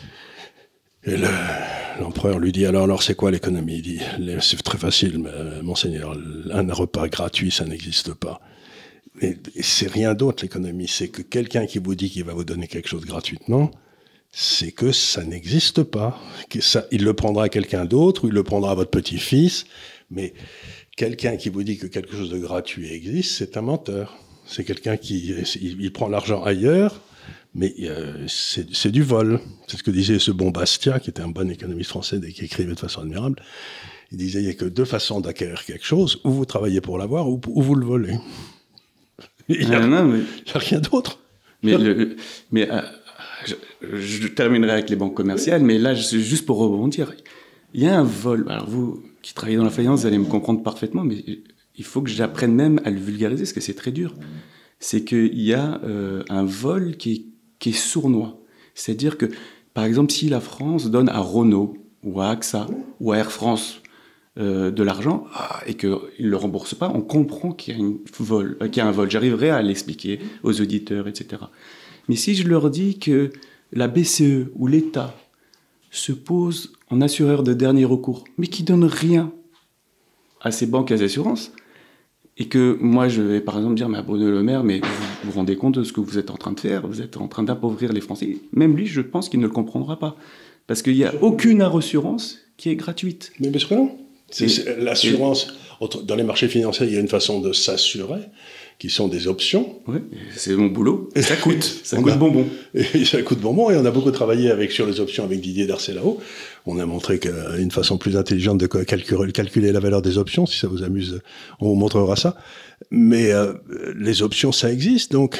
Et l'empereur lui dit, alors c'est quoi l'économie? Il dit, c'est très facile, monseigneur, un repas gratuit, ça n'existe pas. Mais c'est rien d'autre, l'économie. C'est que quelqu'un qui vous dit qu'il va vous donner quelque chose gratuitement, c'est que ça n'existe pas. Il le prendra à quelqu'un d'autre, ou il le prendra à votre petit-fils, mais quelqu'un qui vous dit que quelque chose de gratuit existe, c'est un menteur. C'est quelqu'un il prend l'argent ailleurs, mais c'est du vol. C'est ce que disait ce bon Bastiat, qui était un bon économiste français et qui écrivait de façon admirable. Il disait, il n'y a que deux façons d'acquérir quelque chose, ou vous travaillez pour l'avoir, ou vous le volez. Il n'y a rien d'autre. Mais je terminerai avec les banques commerciales, mais là, juste pour rebondir, il y a un vol. Alors vous, qui travaillez dans la faïence, vous allez me comprendre parfaitement, mais il faut que j'apprenne même à le vulgariser, parce que c'est très dur. C'est qu'il y a un vol qui est sournois. C'est-à-dire que, par exemple, si la France donne à Renault, ou à AXA, ou à Air France de l'argent, et qu'ils ne le remboursent pas, on comprend qu'il y a un vol. J'arriverai à l'expliquer aux auditeurs, etc. Mais si je leur dis que la BCE ou l'État se pose en assureur de dernier recours, mais qui donne rien à ces banques et à ces assurances, et que moi je vais par exemple dire à Bruno Le Maire, mais vous vous rendez compte de ce que vous êtes en train de faire, vous êtes en train d'appauvrir les Français. Même lui, je pense qu'il ne le comprendra pas. Parce qu'il n'y a aucune assurance qui est gratuite. Mais bien sûr que non. L'assurance, dans les marchés financiers, il y a une façon de s'assurer, qui sont des options. Oui, c'est mon boulot. Et ça coûte. Ça coûte bonbon. Et ça coûte bonbon. Et on a beaucoup travaillé sur les options avec Didier Darcellao. On a montré qu'une façon plus intelligente de calculer la valeur des options, si ça vous amuse, on vous montrera ça. Mais les options, ça existe. Donc,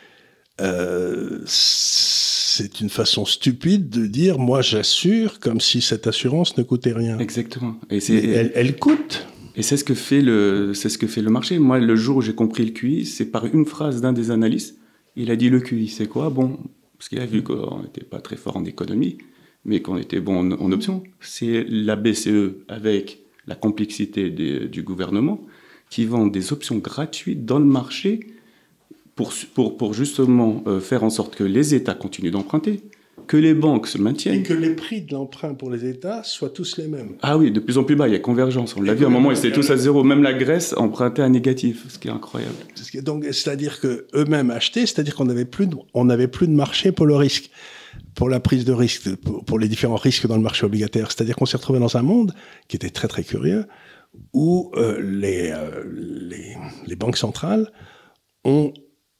c'est une façon stupide de dire, moi j'assure, comme si cette assurance ne coûtait rien. Exactement. Et elle coûte. Et c'est ce que fait le marché. Moi, le jour où j'ai compris le QI, c'est par une phrase d'un des analystes. Il a dit, le QI, c'est quoi? Bon, parce qu'il a vu qu'on n'était pas très fort en économie, mais qu'on était bon en options. C'est la BCE, avec la complexité du gouvernement, qui vend des options gratuites dans le marché pour justement faire en sorte que les États continuent d'emprunter, que les banques se maintiennent. Et que les prix de l'emprunt pour les États soient tous les mêmes. Ah oui, de plus en plus bas, il y a convergence. On l'a vu à un moment, ils étaient tous à zéro. Même la Grèce empruntait à négatif, ce qui est incroyable. C'est-à-dire qu'eux-mêmes achetaient, c'est-à-dire qu'on n'avait plus de marché pour le risque, pour la prise de risque, pour les différents risques dans le marché obligataire. C'est-à-dire qu'on s'est retrouvé dans un monde qui était très très curieux, où les banques centrales ont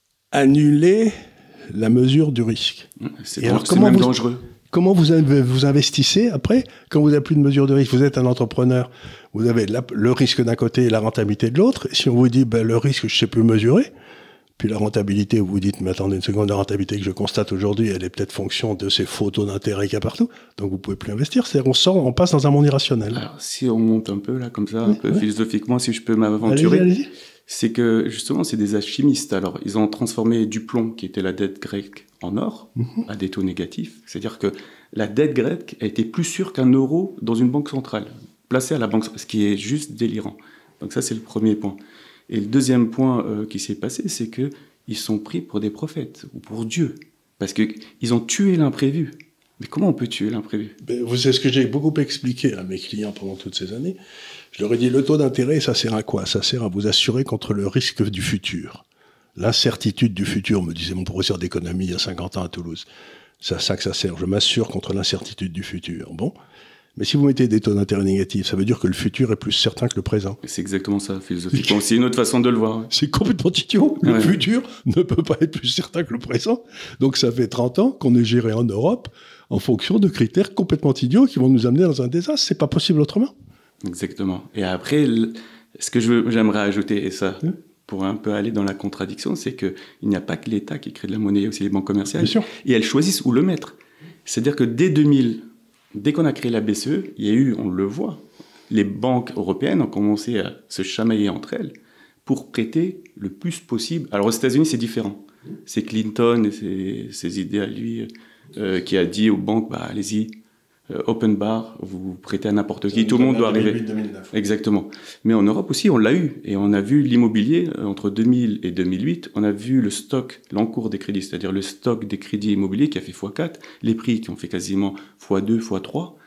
annulé la mesure du risque. C'est même dangereux. Comment vous investissez après, quand vous n'avez plus de mesure de risque? Vous êtes un entrepreneur, vous avez le risque d'un côté et la rentabilité de l'autre. Si on vous dit, le risque, je ne sais plus mesurer, puis la rentabilité, vous vous dites, mais attendez une seconde, la rentabilité que je constate aujourd'hui, elle est peut-être fonction de ces faux taux d'intérêt qu'il y a partout. Donc vous ne pouvez plus investir. C'est-à-dire on passe dans un monde irrationnel. Alors, si on monte un peu, là, comme ça, un peu philosophiquement, si je peux m'aventurer. Allez-y. C'est que, justement, c'est des alchimistes. Alors, ils ont transformé du plomb, qui était la dette grecque, en or, à des taux négatifs. C'est-à-dire que la dette grecque a été plus sûre qu'un euro dans une banque centrale, placée à la banque, ce qui est juste délirant. Donc ça, c'est le premier point. Et le deuxième point qui s'est passé, c'est qu'ils sont pris pour des prophètes, ou pour Dieu, parce qu'ils ont tué l'imprévu. Mais comment on peut tuer l'imprévu? Vous savez ce que j'ai beaucoup expliqué à mes clients pendant toutes ces années. Je leur ai dit, le taux d'intérêt, ça sert à quoi? Ça sert à vous assurer contre le risque du futur. L'incertitude du futur, me disait mon professeur d'économie il y a 50 ans à Toulouse. C'est à ça que ça sert. Je m'assure contre l'incertitude du futur. Bon. Mais si vous mettez des taux d'intérêt négatifs, ça veut dire que le futur est plus certain que le présent. C'est exactement ça, philosophiquement. C'est une autre façon de le voir. C'est complètement idiot. Le futur ne peut pas être plus certain que le présent. Donc ça fait 30 ans qu'on est géré en Europe en fonction de critères complètement idiots qui vont nous amener dans un désastre. C'est pas possible autrement. Exactement. Et après, ce que j'aimerais ajouter, et ça, pour un peu aller dans la contradiction, c'est qu'il n'y a pas que l'État qui crée de la monnaie, il y a aussi les banques commerciales. Bien sûr. Et elles choisissent où le mettre. C'est-à-dire que dès 2000, dès qu'on a créé la BCE, il y a eu, on le voit, les banques européennes ont commencé à se chamailler entre elles pour prêter le plus possible. Alors aux États-Unis, c'est différent. C'est Clinton et ses idées à lui qui a dit aux banques, allez-y, open bar, vous prêtez à n'importe qui, tout le monde doit arriver. 2008-2009. Exactement. Mais en Europe aussi, on l'a eu. Et on a vu l'immobilier, entre 2000 et 2008, on a vu le stock, l'encours des crédits, c'est-à-dire le stock des crédits immobiliers qui a fait x4, les prix qui ont fait quasiment x2, x3.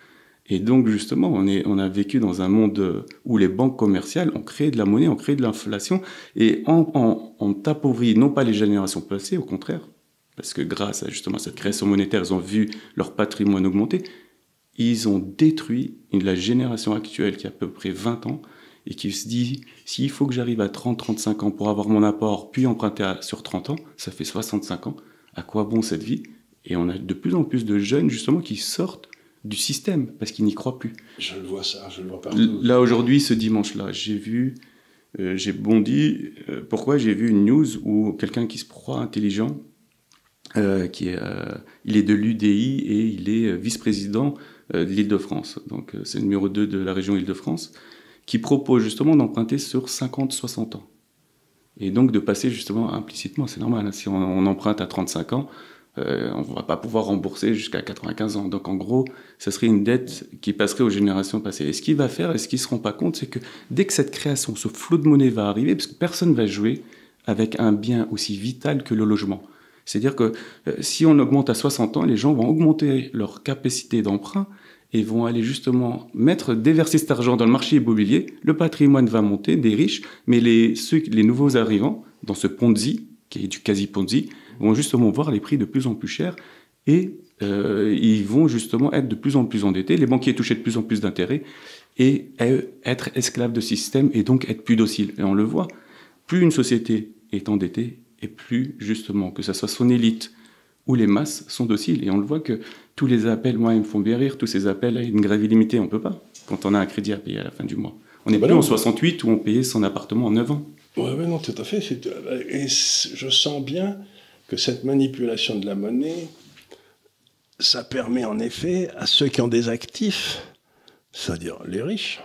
Et donc, justement, on a vécu dans un monde où les banques commerciales ont créé de la monnaie, ont créé de l'inflation, et ont appauvri non pas les générations passées, au contraire, parce que grâce à justement cette création monétaire, ils ont vu leur patrimoine augmenter, ils ont détruit la génération actuelle qui a à peu près 20 ans, et qui se dit, s'il faut que j'arrive à 30-35 ans pour avoir mon apport, puis emprunter sur 30 ans, ça fait 65 ans, à quoi bon cette vie? Et on a de plus en plus de jeunes, justement, qui sortent du système, parce qu'ils n'y croient plus. Je le vois ça, je le vois partout. Là, aujourd'hui, ce dimanche-là, j'ai bondi, pourquoi j'ai vu une news où quelqu'un qui se croit intelligent, il est de l'UDI et il est vice-président de l'Île-de-France, donc c'est le numéro 2 de la région Île-de-France, qui propose justement d'emprunter sur 50-60 ans. Et donc de passer justement implicitement, c'est normal, hein, si on emprunte à 35 ans, on ne va pas pouvoir rembourser jusqu'à 95 ans. Donc en gros, ça serait une dette qui passerait aux générations passées. Et ce qu'il va faire, et ce qu'il ne se rend pas compte, c'est que dès que cette création, ce flot de monnaie va arriver, parce que personne ne va jouer avec un bien aussi vital que le logement. C'est-à-dire que si on augmente à 60 ans, les gens vont augmenter leur capacité d'emprunt et vont aller justement déverser cet argent dans le marché immobilier. Le patrimoine va monter, des riches, mais les nouveaux arrivants, dans ce Ponzi, qui est du quasi-Ponzi, vont justement voir les prix de plus en plus chers et ils vont justement être de plus en plus endettés, les banquiers toucher de plus en plus d'intérêts et être esclaves de système et donc être plus dociles. Et on le voit, plus une société est endettée et plus justement, que ce soit son élite ou les masses sont dociles. Et on le voit que tous les appels, moi, ils me font bien rire, tous ces appels à une grève illimitée, on ne peut pas, quand on a un crédit à payer à la fin du mois. On n'est plus en 68 où on payait son appartement en 9 ans. Oui, non, tout à fait. Et je sens bien que cette manipulation de la monnaie, ça permet en effet à ceux qui ont des actifs, c'est-à-dire les riches,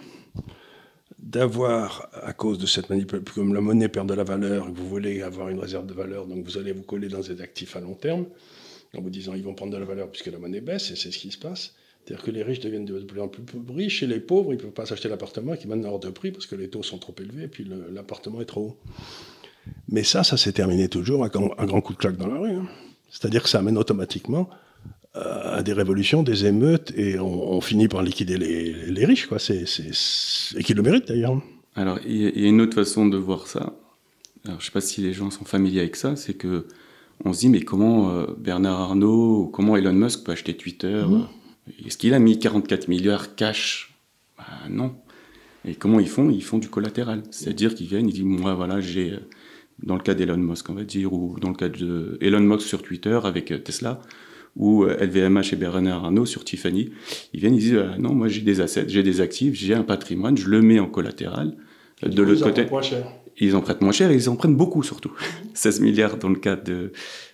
d'avoir, à cause de cette manipulation, comme la monnaie perd de la valeur, et vous voulez avoir une réserve de valeur, donc vous allez vous coller dans des actifs à long terme, en vous disant ils vont prendre de la valeur puisque la monnaie baisse, et c'est ce qui se passe. C'est-à-dire que les riches deviennent de plus en plus riches, et les pauvres, ils ne peuvent pas s'acheter l'appartement qui est maintenant hors de prix parce que les taux sont trop élevés, et puis l'appartement est trop haut. Mais ça s'est terminé toujours avec un grand coup de claque dans la rue. Hein. C'est-à-dire que ça amène automatiquement à des révolutions, des émeutes, et on finit par liquider les riches, quoi. Et qui le méritent d'ailleurs. Alors, il y a une autre façon de voir ça. Alors, je ne sais pas si les gens sont familiers avec ça, c'est que on se dit, mais comment Bernard Arnault, ou comment Elon Musk peut acheter Twitter Est-ce qu'il a mis 44 milliards cash? Non. Et comment ils font? Ils font du collatéral. C'est-à-dire qu'ils viennent, ils disent, moi, voilà, j'ai, dans le cas d'Elon Musk, on va dire, ou dans le cas d'Elon Musk sur Twitter avec Tesla, ou LVMH et Bernard Arnault sur Tiffany, ils viennent, ils disent, non, moi, j'ai des assets, j'ai des actifs, j'ai un patrimoine, je le mets en collatéral. De l'autre côté, moins cher. Ils en prêtent moins cher et ils en prennent beaucoup surtout. 16 milliards dans le cas de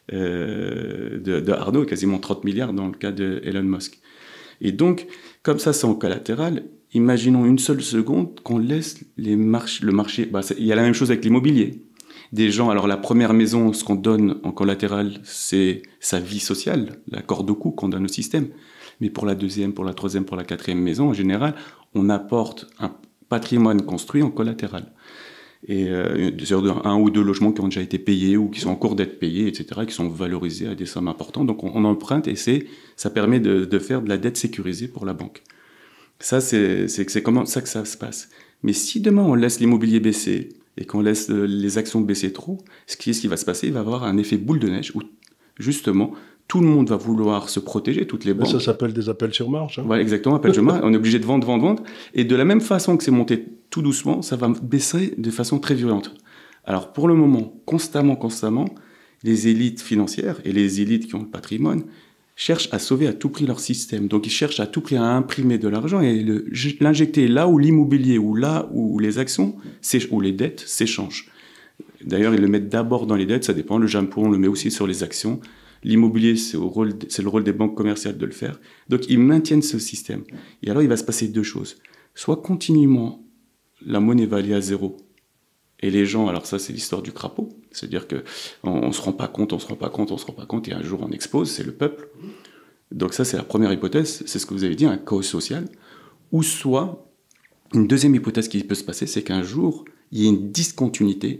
Arnault et quasiment 30 milliards dans le cas de Elon Musk. Et donc, comme ça, c'est en collatéral, imaginons une seule seconde qu'on laisse le marché... il y a la même chose avec l'immobilier. Des gens, alors la première maison, ce qu'on donne en collatéral, c'est sa vie sociale, la corde au cou qu'on donne au système. Mais pour la deuxième, pour la troisième, pour la quatrième maison, en général, on apporte un patrimoine construit en collatéral. Et un ou deux logements qui ont déjà été payés ou qui sont en cours d'être payés, etc., qui sont valorisés à des sommes importantes. Donc on emprunte et ça permet de faire de la dette sécurisée pour la banque. Ça, c'est comment ça que ça se passe. Mais si demain on laisse l'immobilier baisser et qu'on laisse les actions baisser trop, ce qui va se passer, il va y avoir un effet boule de neige où justement tout le monde va vouloir se protéger, toutes les banques. Ça s'appelle des appels sur marge. Hein. Voilà, exactement, appels sur marge. On est obligé de vendre. Et de la même façon que c'est monté tout doucement, ça va baisser de façon très violente. Alors pour le moment, constamment, les élites financières et les élites qui ont le patrimoine cherchent à sauver à tout prix leur système. Donc ils cherchent à tout prix à imprimer de l'argent et l'injecter là où l'immobilier ou là où les actions ou les dettes s'échangent. D'ailleurs, ils le mettent d'abord dans les dettes, ça dépend. Le Japon, on le met aussi sur les actions. L'immobilier, c'est le rôle des banques commerciales de le faire. Donc, ils maintiennent ce système. Et alors, il va se passer deux choses. Soit continuellement, la monnaie va aller à zéro. Et les gens, alors ça, c'est l'histoire du crapaud. C'est-à-dire qu'on ne se rend pas compte, et un jour, on explose, c'est le peuple. Donc ça, c'est la première hypothèse. C'est ce que vous avez dit, un chaos social. Ou soit, une deuxième hypothèse qui peut se passer, c'est qu'un jour, il y ait une discontinuité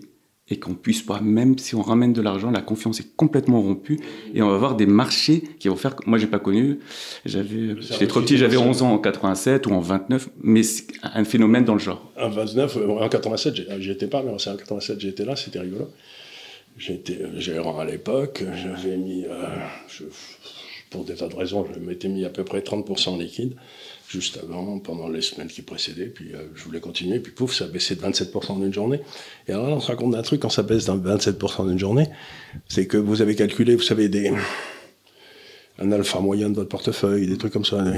et qu'on puisse pas, même si on ramène de l'argent, la confiance est complètement rompue et on va avoir des marchés qui vont faire... Moi, j'ai pas connu, j'étais trop petit, j'avais 11 ans en 87 ou en 29, mais c'est un phénomène dans le genre. En 29, en 87, j'y étais pas, mais en 87, j'étais là, c'était rigolo. J'étais gérant à l'époque, j'avais mis, pour des tas de raisons, je m'étais mis à peu près 30% en liquide, juste avant, pendant les semaines qui précédaient, puis je voulais continuer, puis pouf, ça a baissé de 27% en une journée. Et alors là, on se rend compte d'un truc, quand ça baisse de 27% en une journée, c'est que vous avez calculé, vous savez, un alpha moyen de votre portefeuille, des trucs comme ça.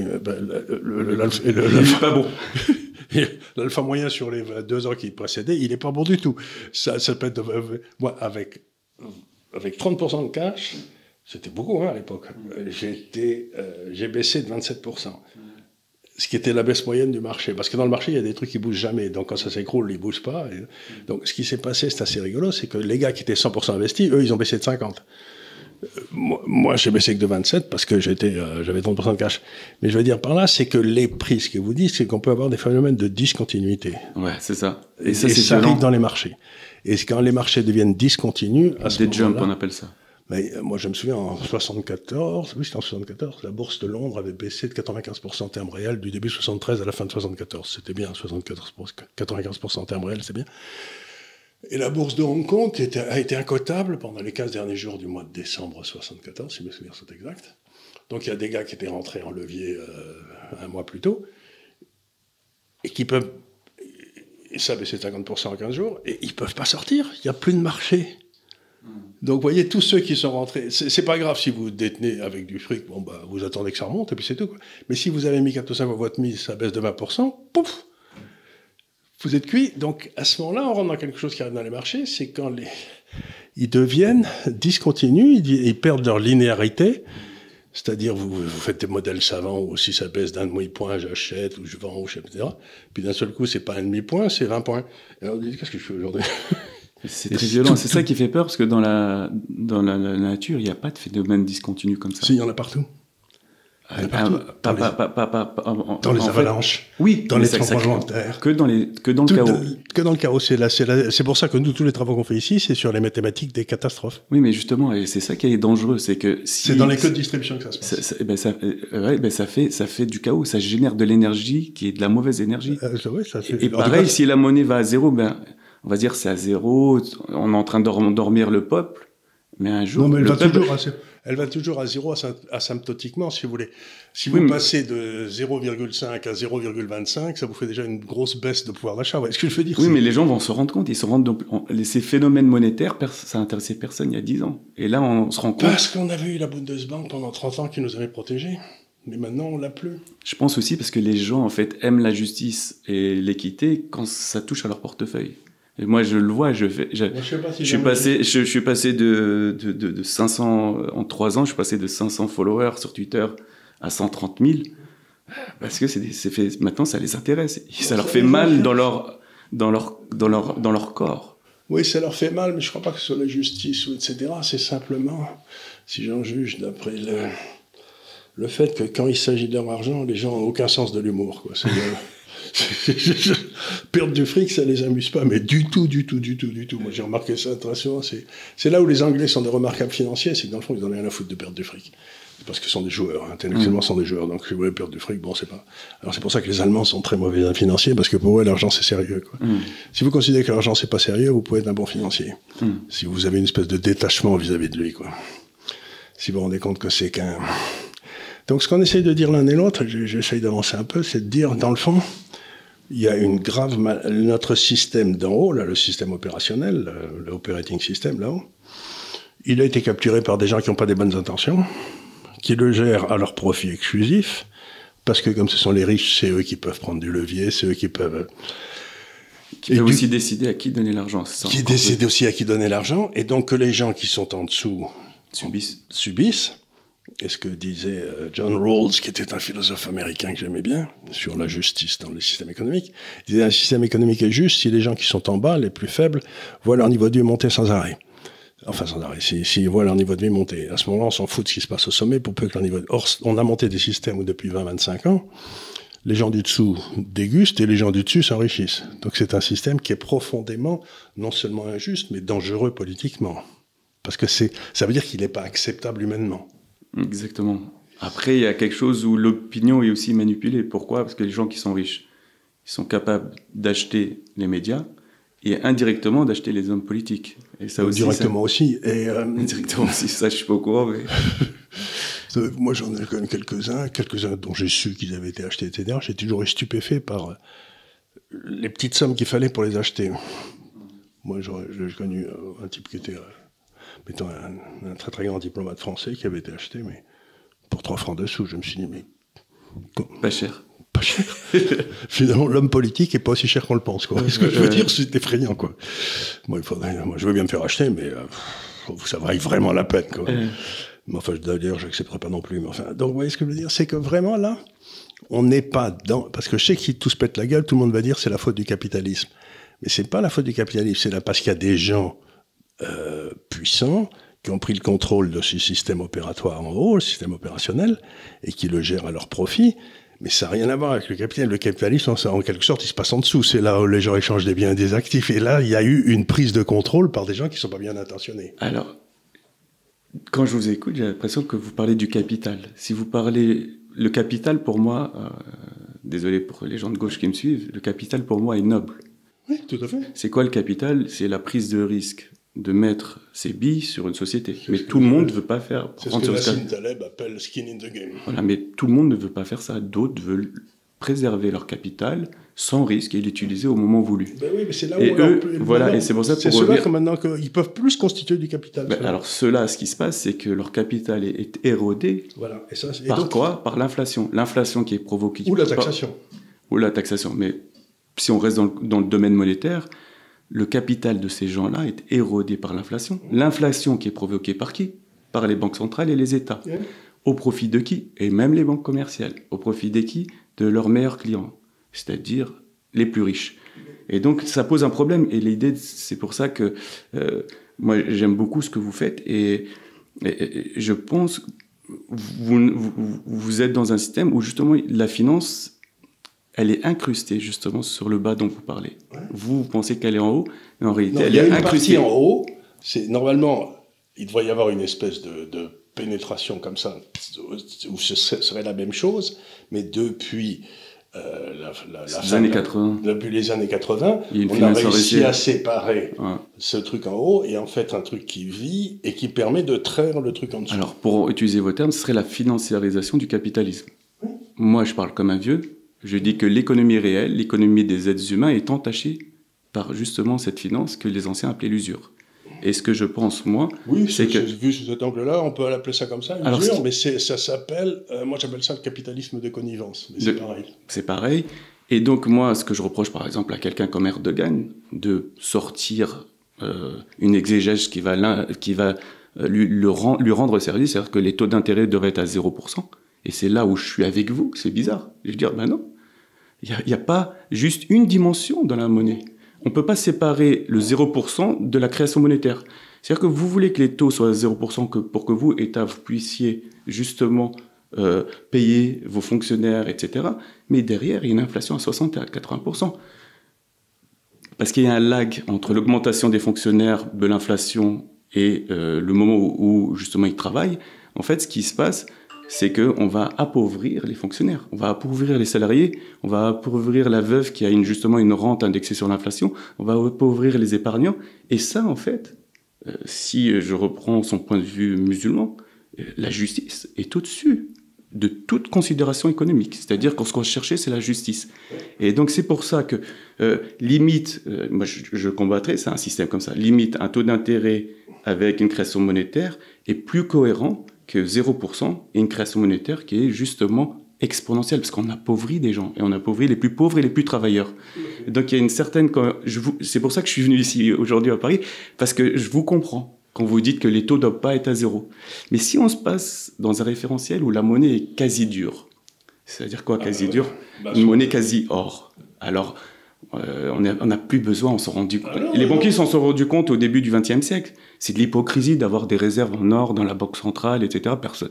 Pas bon. L'alpha moyen sur les 2 ans qui précédaient, il n'est pas bon du tout. Ça peut être... Moi, avec 30% de cash, c'était beaucoup à l'époque. J'ai baissé de 27%. Ce qui était la baisse moyenne du marché. Parce que dans le marché, il y a des trucs qui bougent jamais. Donc quand ça s'écroule, ils bougent pas. Donc ce qui s'est passé, c'est assez rigolo, c'est que les gars qui étaient 100% investis, eux, ils ont baissé de 50%. Moi, j'ai baissé que de 27 parce que j'avais 30% de cash. Mais je veux dire par là, c'est que les prix, ce que vous dites, c'est qu'on peut avoir des phénomènes de discontinuité. Ouais, c'est ça. Et ça arrive dans les marchés. Et quand les marchés deviennent discontinus, à ce moment-là... Des jumps, on appelle ça. Mais moi, je me souviens, en 74, oui, c'était en 74, la bourse de Londres avait baissé de 95% en termes réels du début 73 à la fin de 74. C'était bien, 95% en termes réels, c'est bien. Et la bourse de Hong Kong a été incotable pendant les 15 derniers jours du mois de décembre 74, si mes souvenirs sont exacts. Donc il y a des gars qui étaient rentrés en levier un mois plus tôt, et qui peuvent... Et ça a baissé de 50% en 15 jours, et ils ne peuvent pas sortir, il n'y a plus de marché. Donc, vous voyez, tous ceux qui sont rentrés, c'est pas grave si vous détenez avec du fric, bon, bah, vous attendez que ça remonte, et puis c'est tout, quoi. Mais si vous avez mis 4 ou 5 fois votre mise, ça baisse de 20%, pouf, vous êtes cuit. Donc, à ce moment-là, on rentre dans quelque chose qui arrive dans les marchés, c'est quand ils deviennent discontinus, ils perdent leur linéarité, c'est-à-dire, vous faites des modèles savants où si ça baisse d'un demi-point, j'achète, ou je vends, etc. Puis d'un seul coup, c'est pas un demi-point, c'est 20 points. Et alors, vous dites, qu'est-ce que je fais aujourd'hui? C'est très violent, c'est ça qui fait peur, parce que dans la nature, il n'y a pas de phénomène discontinu comme ça. Si, il y en a partout. Dans les avalanches, oui, dans les tremblements de terre. Que dans le chaos. Que dans le chaos. C'est pour ça que nous, tous les travaux qu'on fait ici, c'est sur les mathématiques des catastrophes. Oui, mais justement, et c'est ça qui est dangereux, c'est que c'est dans les queues de distribution que ça se passe. Ça fait du chaos, ça génère de l'énergie qui est de la mauvaise énergie. Oui, ça fait... Et pareil, si la monnaie va à zéro, on va dire c'est à zéro, on est en train d'endormir le peuple, mais un jour... Non, mais elle va toujours à zéro asymptotiquement, si vous voulez. Si vous passez de 0,5 à 0,25, ça vous fait déjà une grosse baisse de pouvoir d'achat. Ouais, ce que je veux dire, oui, mais les gens vont se rendre compte. Ces phénomènes monétaires, ça n'intéressait personne il y a 10 ans. Et là, on se rend compte... Parce qu'on avait eu la Bundesbank pendant 30 ans qui nous avait protégés. Mais maintenant, on l'a plus. Je pense aussi parce que les gens, en fait, aiment la justice et l'équité quand ça touche à leur portefeuille. Et moi, je le vois, je suis passé de 500, en 3 ans, je suis passé de 500 followers sur Twitter à 130 000, parce que maintenant, ça les intéresse. Ça leur fait mal dans leur corps. Oui, ça leur fait mal, mais je ne crois pas que ce soit la justice, ou etc. C'est simplement, si j'en juge d'après le fait que quand il s'agit de leur argent, les gens n'ont aucun sens de l'humour, quoi. Perdre du fric, ça les amuse pas, mais du tout. Moi, j'ai remarqué ça très souvent. C'est là où les Anglais sont des remarquables financiers, c'est que dans le fond, ils n'ont rien à foutre de perdre du fric. Parce qu'ils sont des joueurs, intellectuellement, sont des joueurs. Donc, perdre du fric, bon, c'est pas... Alors, c'est pour ça que les Allemands sont très mauvais financiers, parce que pour eux, l'argent, c'est sérieux, quoi. Si vous considérez que l'argent, c'est pas sérieux, vous pouvez être un bon financier. Si vous avez une espèce de détachement vis-à-vis de lui, quoi. Si vous vous rendez compte que c'est qu'un... Donc, ce qu'on essaye de dire l'un et l'autre, j'essaye d'avancer un peu, c'est de dire, dans le fond, il y a une grave... Notre système d'en haut, là, le système opérationnel, le operating system, là-haut, il a été capturé par des gens qui n'ont pas des bonnes intentions, qui le gèrent à leur profit exclusif, parce que comme ce sont les riches, c'est eux qui peuvent prendre du levier, c'est eux qui peuvent... Qui peuvent aussi décider à qui donner l'argent. Qui décident aussi à qui donner l'argent, et donc que les gens qui sont en dessous subissent. Et ce que disait John Rawls, qui était un philosophe américain que j'aimais bien, sur la justice dans le système économique, il disait un système économique est juste si les gens qui sont en bas, les plus faibles, voient leur niveau de vie monter sans arrêt. Enfin, sans arrêt, s'ils voient leur niveau de vie monter. À ce moment-là, on s'en fout de ce qui se passe au sommet, pour peu que leur niveau de... Or, on a monté des systèmes où depuis 20-25 ans, les gens du dessous dégustent et les gens du dessus s'enrichissent. Donc c'est un système qui est profondément, non seulement injuste, mais dangereux politiquement. Parce que ça veut dire qu'il n'est pas acceptable humainement. Exactement. Après, il y a quelque chose où l'opinion est aussi manipulée. Pourquoi ? Parce que les gens qui sont riches, ils sont capables d'acheter les médias et indirectement d'acheter les hommes politiques. Et ça aussi, directement aussi. Indirectement aussi, ça je suis pas au courant. Mais... Moi j'en ai quand même quelques-uns dont j'ai su qu'ils avaient été achetés, etc. J'ai toujours été stupéfait par les petites sommes qu'il fallait pour les acheter. Moi j'ai connu un type qui était... mettons un très très grand diplomate français qui avait été acheté, mais pour 3 francs de sous, je me suis dit, mais... Pas cher. Pas cher. Finalement, l'homme politique est pas aussi cher qu'on le pense, quoi. Ce que je veux dire, c'est effrayant, quoi. Moi, je veux bien me faire acheter, mais ça vaille vraiment la peine, quoi. Mais enfin, d'ailleurs, j'accepterai pas non plus. Mais enfin, donc, vous voyez ce que je veux dire, c'est que vraiment, là, on n'est pas dans... Parce que je sais que si tout se pète la gueule, tout le monde va dire c'est la faute du capitalisme. Mais c'est pas la faute du capitalisme, c'est là parce qu'il y a des gens puissants qui ont pris le contrôle de ce système opératoire en haut, le système opérationnel, et qui le gèrent à leur profit. Mais ça n'a rien à voir avec le capitalisme. Le capitalisme, en quelque sorte, il se passe en dessous. C'est là où les gens échangent des biens et des actifs. Et là, il y a eu une prise de contrôle par des gens qui ne sont pas bien intentionnés. Alors, quand je vous écoute, j'ai l'impression que vous parlez du capital. Si vous parlez... Le capital, pour moi, désolé pour les gens de gauche qui me suivent, le capital, pour moi, est noble. Oui, tout à fait. C'est quoi le capital ? C'est la prise de risque de mettre ses billes sur une société. Mais tout le monde ne veut pas faire... C'est ce que Nassim Taleb appelle « skin in the game ». Voilà, mais tout le monde ne veut pas faire ça. D'autres veulent préserver leur capital sans risque et l'utiliser au moment voulu. Ben oui, mais c'est là où... Et eux, voilà, et c'est pour ça... C'est ceux-là que maintenant, ils peuvent plus constituer du capital. Ben, alors ceux-là, ce qui se passe, c'est que leur capital est érodé. Voilà. Et ça, par quoi ? Par l'inflation. L'inflation qui est provoquée... Ou la taxation. Ou la taxation. Mais si on reste dans le domaine monétaire... Le capital de ces gens-là est érodé par l'inflation. L'inflation qui est provoquée par qui ? Par les banques centrales et les États. Yeah. Au profit de qui ? Et même les banques commerciales. Au profit de qui ? De leurs meilleurs clients, c'est-à-dire les plus riches. Et donc, ça pose un problème. Et l'idée, c'est pour ça que moi, j'aime beaucoup ce que vous faites. Et je pense que vous êtes dans un système où, justement, la finance... elle est incrustée justement sur le bas dont vous parlez. Ouais. Vous pensez qu'elle est en haut, mais en réalité, elle est incrustée. Il y a une partie en haut. Normalement, il devrait y avoir une espèce de pénétration comme ça, où ce serait la même chose, mais depuis les années 80. Depuis les années 80, on a réussi à séparer ce truc en haut et en fait un truc qui vit et qui permet de traire le truc en dessous. Alors, pour utiliser vos termes, ce serait la financiarisation du capitalisme. Oui. Moi, je parle comme un vieux. Je dis que l'économie réelle, l'économie des êtres humains est entachée par justement cette finance que les anciens appelaient l'usure. Et ce que je pense, moi, c'est que... Vu sous cet angle-là, on peut l'appeler ça comme ça, l'usure, mais ça s'appelle... moi, j'appelle ça le capitalisme de connivence, mais c'est pareil. C'est pareil. Et donc, moi, ce que je reproche, par exemple, à quelqu'un comme Erdogan, de sortir une exégèse qui va lui rendre service, c'est-à-dire que les taux d'intérêt devraient être à 0%. Et c'est là où je suis avec vous, c'est bizarre. Je veux dire, ben non, il n'y a pas juste une dimension dans la monnaie. On ne peut pas séparer le 0% de la création monétaire. C'est-à-dire que vous voulez que les taux soient à 0% pour que vous, État, vous puissiez justement payer vos fonctionnaires, etc. Mais derrière, il y a une inflation à 60 et à 80%. Parce qu'il y a un lag entre l'augmentation des fonctionnaires, de l'inflation et le moment où justement ils travaillent. En fait, ce qui se passe, c'est qu'on va appauvrir les fonctionnaires, on va appauvrir les salariés, on va appauvrir la veuve qui a justement une rente indexée sur l'inflation, on va appauvrir les épargnants. Et ça, en fait, si je reprends son point de vue musulman, la justice est au-dessus de toute considération économique. C'est-à-dire que ce qu'on cherchait, c'est la justice. Et donc c'est pour ça que limite, moi je combattrais, c'est un système comme ça, limite un taux d'intérêt avec une création monétaire est plus cohérent que 0% et une création monétaire qui est justement exponentielle, parce qu'on appauvrit des gens, et on appauvrit les plus pauvres et les plus travailleurs. Et donc il y a une certaine... c'est pour ça que je suis venu ici aujourd'hui à Paris, parce que je vous comprends quand vous dites que les taux ne doivent pas être à zéro. Mais si on se passe dans un référentiel où la monnaie est quasi dure, c'est-à-dire quoi quasi dure ? Une monnaie quasi or. Alors, on n'a plus besoin, on s'en rendu compte. Les banquiers s'en sont rendus compte au début du XXe siècle. C'est de l'hypocrisie d'avoir des réserves en or dans la banque centrale, etc.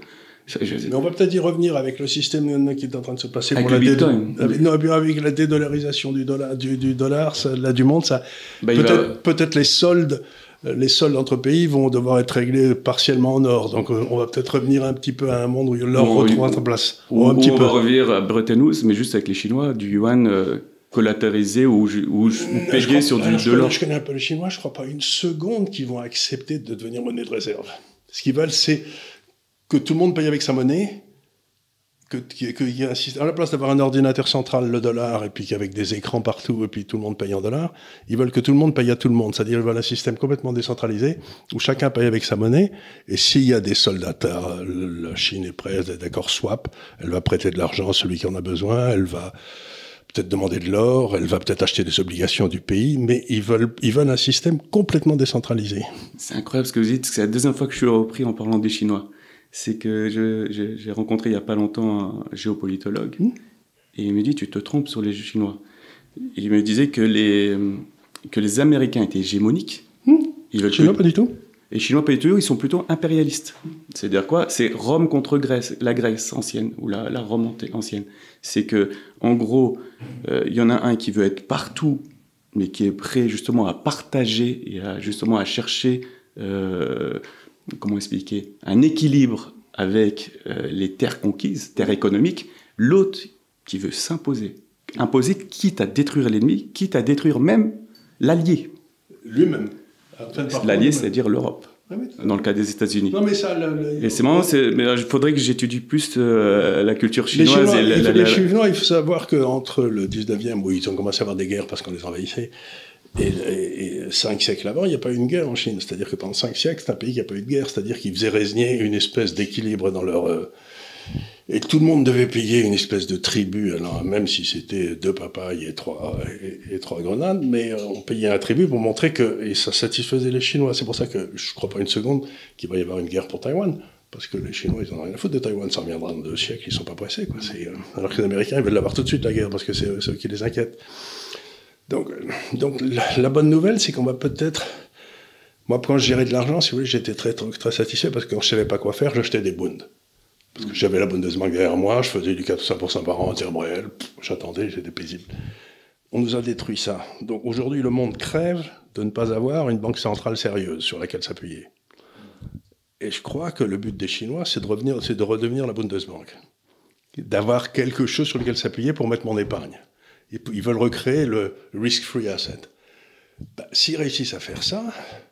Mais on va peut-être y revenir avec le système qui est en train de se passer avec pour le Bitcoin. avec la dédollarisation du dollar, ça, du monde, ça. Peut-être les soldes entre pays vont devoir être réglés partiellement en or. Donc on va peut-être revenir un petit peu à un monde où l'or retrouve sa place. On va revenir à Bretton Woods, mais juste avec les Chinois, du yuan collatéralisé ou payé sur du dollar. Je connais un peu les Chinois, je crois pas une seconde qu'ils vont accepter de devenir monnaie de réserve. Ce qu'ils veulent, c'est que tout le monde paye avec sa monnaie, qu'il y ait un système. À la place d'avoir un ordinateur central, le dollar, et puis qu'avec des écrans partout, et puis tout le monde paye en dollars, ils veulent que tout le monde paye à tout le monde. C'est-à-dire, ils veulent un système complètement décentralisé, où chacun paye avec sa monnaie, et s'il y a des soldats, la Chine est prête, d'accord, swap, elle va prêter de l'argent à celui qui en a besoin, elle va peut-être demander de l'or, elle va peut-être acheter des obligations du pays, mais ils veulent un système complètement décentralisé. C'est incroyable ce que vous dites, c'est la deuxième fois que je suis repris en parlant des Chinois. C'est que j'ai rencontré il n'y a pas longtemps un géopolitologue, et il me dit, tu te trompes sur les Chinois. Il me disait que les Américains étaient hégémoniques. Ils veulent Chinois, pas du tout. Les Chinois, pas du tout, ils sont plutôt impérialistes. C'est-à-dire quoi? C'est Rome contre Grèce, la Grèce ancienne, ou la Rome ancienne. C'est que, en gros, il y en a un qui veut être partout, mais qui est prêt justement à partager et justement à chercher, comment expliquer, un équilibre avec les terres conquises, terres économiques. L'autre qui veut imposer, quitte à détruire l'ennemi, quitte à détruire même l'allié. Lui-même. L'allié, c'est-à-dire l'Europe, dans le cas des États-Unis. Non, mais ça... Et c'est marrant, mais il faudrait que j'étudie plus la culture chinoise. Les Chinois, il faut savoir qu'entre le 19e, où ils ont commencé à avoir des guerres parce qu'on les envahissait, et 5 siècles avant, il n'y a pas eu une guerre en Chine. C'est-à-dire que pendant 5 siècles, c'est un pays qui n'a pas eu de guerre. C'est-à-dire qu'ils faisaient régner une espèce d'équilibre dans leur... Et tout le monde devait payer une espèce de tribut, alors, même si c'était 2 papayes et 3 grenades, mais on payait un tribut pour montrer que... Et ça satisfaisait les Chinois. C'est pour ça que je ne crois pas une seconde qu'il va y avoir une guerre pour Taïwan. Parce que les Chinois, ils n'en ont rien à foutre de Taïwan. Ça reviendra dans 2 siècles, ils ne sont pas pressés, quoi. Alors que les Américains, ils veulent l'avoir tout de suite, la guerre, parce que c'est ce qui les inquiète. Donc la bonne nouvelle, c'est qu'on va peut-être... Moi, quand je gérais de l'argent, si vous voulez, j'étais très, très, très satisfait, parce que quand je ne savais pas quoi faire, j'achetais des Bunds. Parce que j'avais la Bundesbank derrière moi, je faisais du 4 ou 5% par an en termes réels, j'attendais, j'étais paisible. On nous a détruit ça. Donc aujourd'hui, le monde crève de ne pas avoir une banque centrale sérieuse sur laquelle s'appuyer. Et je crois que le but des Chinois, c'est de redevenir la Bundesbank. D'avoir quelque chose sur lequel s'appuyer pour mettre mon épargne. Ils veulent recréer le risk-free asset. S'ils réussissent à faire ça,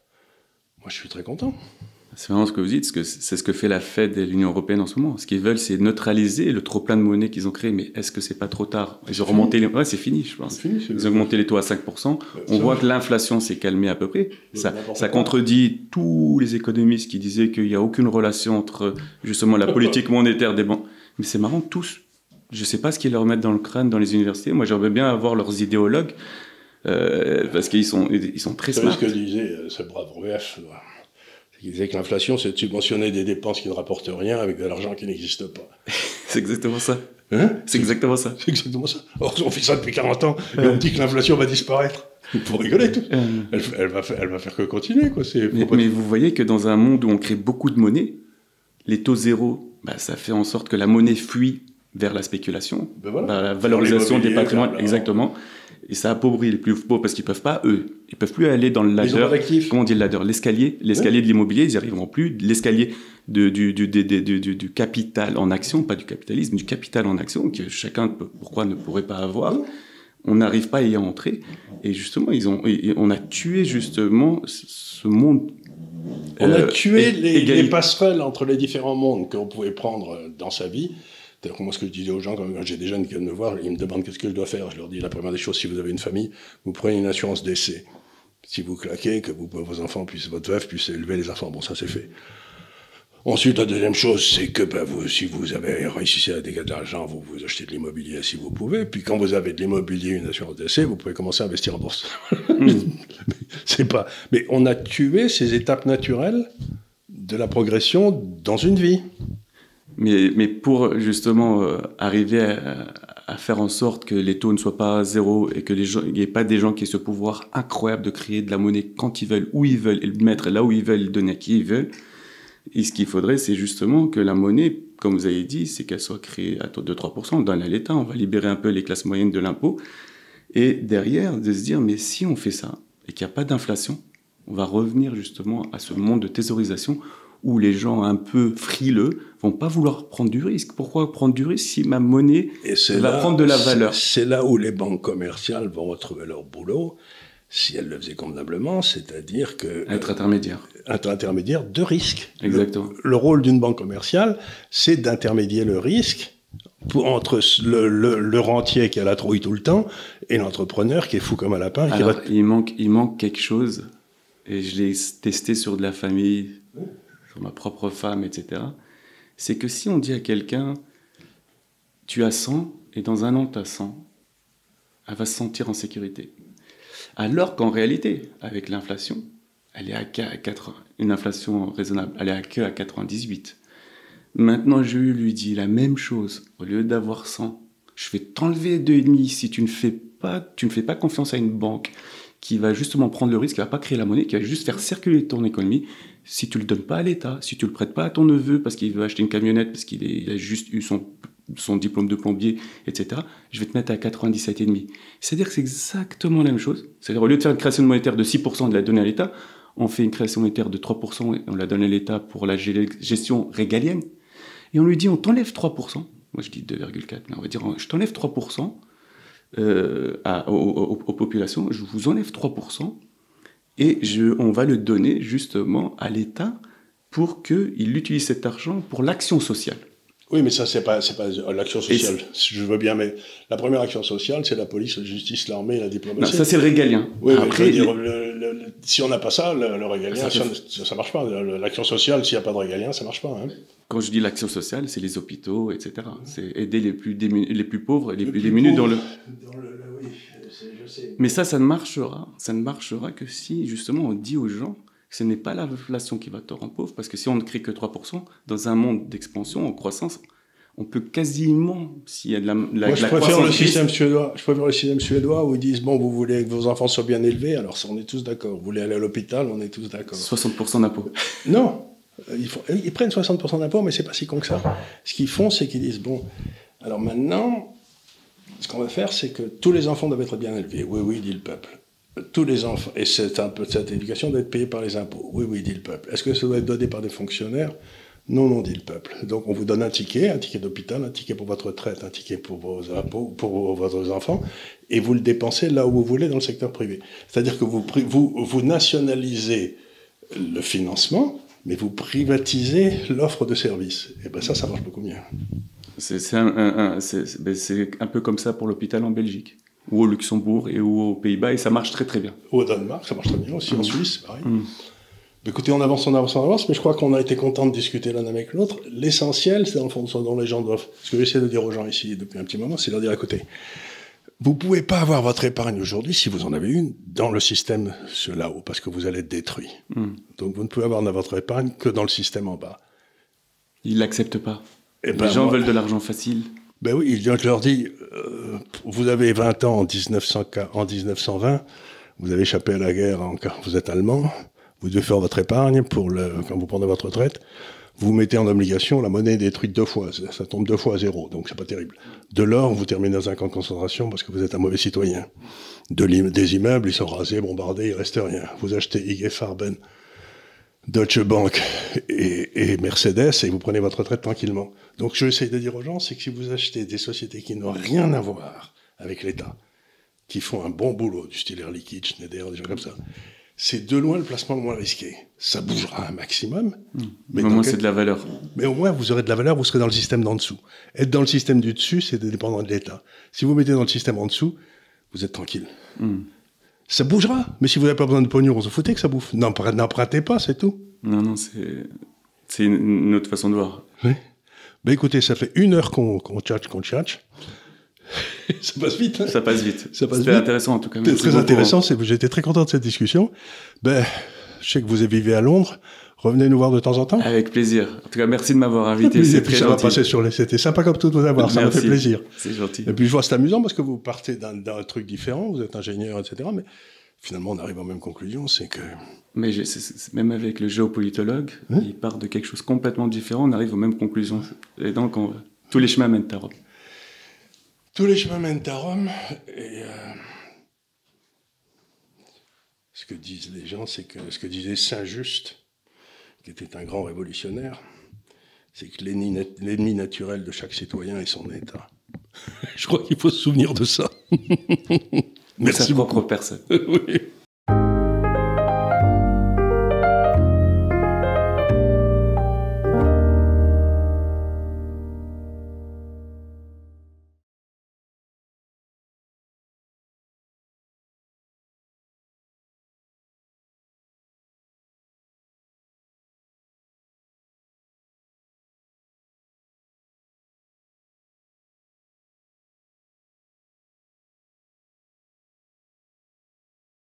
moi je suis très content. C'est vraiment ce que vous dites, c'est ce que fait la Fed et l'Union européenne en ce moment. Ce qu'ils veulent, c'est neutraliser le trop-plein de monnaie qu'ils ont créé. Mais est-ce que c'est pas trop tard? Ils ont remonté les... Ouais, c'est fini, je pense. Ils ont augmenté les taux à 5%. On voit que l'inflation s'est calmée à peu près. Ça contredit tous les économistes qui disaient qu'il n'y a aucune relation entre, justement, la politique monétaire des banques. Mais c'est marrant, tous. Je ne sais pas ce qu'ils leur mettent dans le crâne dans les universités. Moi, j'aimerais bien avoir leurs idéologues, parce qu'ils sont très smart. C'est ce que disait ce brave VF. Il disait que l'inflation, c'est de subventionner des dépenses qui ne rapportent rien avec de l'argent qui n'existe pas. C'est exactement ça. Hein? C'est exactement ça. C'est exactement ça. Or, on fait ça depuis 40 ans et on dit que l'inflation va disparaître. Il faut rigoler tout. Elle va faire que continuer, quoi. Mais vous voyez que dans un monde où on crée beaucoup de monnaie, les taux zéro, ça fait en sorte que la monnaie fuit vers la spéculation, la valorisation des patrimoines, exactement. Et ça appauvrit les plus pauvres parce qu'ils peuvent pas, ils peuvent plus aller dans le ladder. Comment on dit le ladder? L'escalier de l'immobilier, ils n'y arriveront plus. L'escalier du capital en action, pas du capitalisme, du capital en action, que chacun, pourquoi ne pourrait pas avoir. On n'arrive pas à y entrer. Et justement, on a tué justement ce monde. On a tué les passerelles entre les différents mondes qu'on pouvait prendre dans sa vie. C'est-à-dire que moi, ce que je disais aux gens, quand j'ai des jeunes qui viennent me voir, ils me demandent qu'est-ce que je dois faire. Je leur dis, la première des choses, si vous avez une famille, vous prenez une assurance décès. Si vous claquez, que vos enfants votre veuve puisse élever les enfants. Bon, ça, c'est fait. Ensuite, la deuxième chose, c'est que si vous avez réussi à dégager de l'argent, vous achetez de l'immobilier si vous pouvez. Puis quand vous avez de l'immobilier, une assurance décès, vous pouvez commencer à investir en bourse. Mais on a tué ces étapes naturelles de la progression dans une vie. Mais pour justement arriver à faire en sorte que les taux ne soient pas à zéro et qu'il n'y ait pas des gens qui aient ce pouvoir incroyable de créer de la monnaie quand ils veulent, où ils veulent, et le mettre là où ils veulent, et le donner à qui ils veulent, Et ce qu'il faudrait, c'est justement que la monnaie, comme vous avez dit, c'est qu'elle soit créée à taux de 3%, on donne à l'État, on va libérer un peu les classes moyennes de l'impôt. Et derrière, de se dire, mais si on fait ça et qu'il n'y a pas d'inflation, on va revenir justement à ce monde de thésaurisation où les gens un peu frileux vont pas vouloir prendre du risque. Pourquoi prendre du risque si ma monnaie va prendre de la valeur? C'est là où les banques commerciales vont retrouver leur boulot, si elles le faisaient convenablement, c'est-à-dire que... Être intermédiaire. Être intermédiaire de risque. Exactement. Le rôle d'une banque commerciale, c'est d'intermédier le risque entre le rentier qui a la trouille tout le temps et l'entrepreneur qui est fou comme un lapin. Alors, il manque quelque chose, et je l'ai testé sur de la famille, sur ma propre femme, etc. C'est que si on dit à quelqu'un, tu as 100, et dans un an tu as 100, elle va se sentir en sécurité. Alors qu'en réalité, avec l'inflation, elle est à 80, une inflation raisonnable, elle est à 98. Maintenant, je lui dis la même chose. Au lieu d'avoir 100, je vais t'enlever 2,5 si tu ne fais pas confiance à une banque qui va justement prendre le risque, qui ne va pas créer la monnaie, qui va juste faire circuler ton économie. Si tu ne le donnes pas à l'État, si tu ne le prêtes pas à ton neveu parce qu'il veut acheter une camionnette, parce qu'il a juste eu son diplôme de plombier, etc., je vais te mettre à 97,5. C'est-à-dire que c'est exactement la même chose. C'est-à-dire au lieu de faire une création monétaire de 6% de la donner à l'État, on fait une création monétaire de 3% et on la donne à l'État pour la gestion régalienne. Et on lui dit, on t'enlève 3%. Moi, je dis 2,4, mais on va dire, je t'enlève 3% aux populations. Je vous enlève 3% et on va le donner justement à l'État pour qu'il utilise cet argent pour l'action sociale. Oui, mais ça, c'est pas l'action sociale. Je veux bien, mais la première action sociale, c'est la police, la justice, l'armée, la diplomatie. Non, ça, c'est le régalien. Oui, après, mais je veux dire, si on n'a pas ça, le régalien, ça marche pas. L'action sociale, s'il n'y a pas de régalien, ça marche pas. Hein. Quand je dis l'action sociale, c'est les hôpitaux, etc. C'est aider les plus pauvres et les plus démunis dans le... Oui, je sais. Mais ça ne marchera. Ça ne marchera que si, justement, on dit aux gens que ce n'est pas l'inflation qui va te rendre pauvre, parce que si on ne crée que 3%, dans un monde d'expansion, en croissance, on peut quasiment, s'il y a de la Moi, je préfère le système suédois. Je préfère le système suédois où ils disent, bon, vous voulez que vos enfants soient bien élevés, alors ça, on est tous d'accord. Vous voulez aller à l'hôpital, on est tous d'accord. 60% d'impôts. Non. Ils prennent 60% d'impôts, mais c'est pas si con que ça. Ce qu'ils font, c'est qu'ils disent, bon, alors maintenant, ce qu'on va faire, c'est que tous les enfants doivent être bien élevés. Oui, oui, dit le peuple. Tous les enfants, et c'est un peu cette éducation doit être payée par les impôts. Oui, oui, dit le peuple. Est-ce que ça doit être donné par des fonctionnaires? Non, non, dit le peuple. Donc on vous donne un ticket d'hôpital, un ticket pour votre retraite, un ticket pour vos impôts, pour votre enfants, et vous le dépensez là où vous voulez dans le secteur privé. C'est-à-dire que vous nationalisez le financement, mais vous privatisez l'offre de services. Et bien ça marche beaucoup mieux. C'est un peu comme ça pour l'hôpital en Belgique, ou au Luxembourg, et ou aux Pays-Bas, et ça marche très très bien. Ou au Danemark, ça marche très bien aussi, en Suisse, pareil. Écoutez, on avance, mais je crois qu'on a été content de discuter l'un avec l'autre. L'essentiel, c'est dans le fond dont les gens doivent... Ce que j'essaie de dire aux gens ici depuis un petit moment, c'est de leur dire, écoutez, vous ne pouvez pas avoir votre épargne aujourd'hui, si vous en avez une, dans le système là-haut, parce que vous allez être détruit. Donc vous ne pouvez avoir votre épargne que dans le système en bas. Ils ne l'acceptent pas. Les gens veulent de l'argent facile. Ben oui, je leur dis, vous avez 20 ans en 1920, vous avez échappé à la guerre, vous êtes allemand, vous devez faire votre épargne quand vous prenez votre retraite, vous mettez en obligation, la monnaie est détruite 2 fois, ça tombe 2 fois à 0, donc c'est pas terrible. De l'or, vous terminez dans un camp de concentration parce que vous êtes un mauvais citoyen. Des immeubles, ils sont rasés, bombardés, il reste rien. Vous achetez IG Farben, Deutsche Bank et Mercedes et vous prenez votre retraite tranquillement. Donc je essaie de dire aux gens, c'est que si vous achetez des sociétés qui n'ont rien à voir avec l'État, qui font un bon boulot, du style Air Liquide, Schneider, des gens comme ça, c'est de loin le placement le moins risqué. Ça bougera un maximum. Mais au moins, c'est de la valeur. Mais au moins, vous aurez de la valeur, vous serez dans le système d'en dessous. Être dans le système du dessus, c'est dépendant de l'État. Si vous mettez dans le système en dessous, vous êtes tranquille. Ça bougera. Mais si vous n'avez pas besoin de pognon, on se foutait que ça bouffe. N'empruntez pas, c'est tout. Non, c'est une autre façon de voir. Oui. Ben écoutez, ça fait 1 heure qu'on tchatche. Ça passe vite. Hein. Ça passe vite. C'était intéressant en tout cas. C'était très intéressant. J'étais très content de cette discussion. Ben, je sais que vous vivez à Londres. Revenez nous voir de temps en temps. Avec plaisir. En tout cas, merci de m'avoir invité. C'est très ça gentil. Va passer C'était sympa comme tout de vous avoir. Ça me fait plaisir. C'est gentil. Et puis je vois c'est amusant parce que vous partez d'un truc différent. Vous êtes ingénieur, etc. Mais finalement, on arrive aux mêmes conclusions, c'est que... Mais même avec le géopolitologue, il part de quelque chose complètement différent, on arrive aux mêmes conclusions. Et donc, tous les chemins mènent à Rome. Tous les chemins mènent à Rome, et ce que disent les gens, c'est que ce que disait Saint-Just, qui était un grand révolutionnaire, c'est que l'ennemi naturel de chaque citoyen est son État. Je crois qu'il faut se souvenir de ça. Merci sa propre personne. Oui.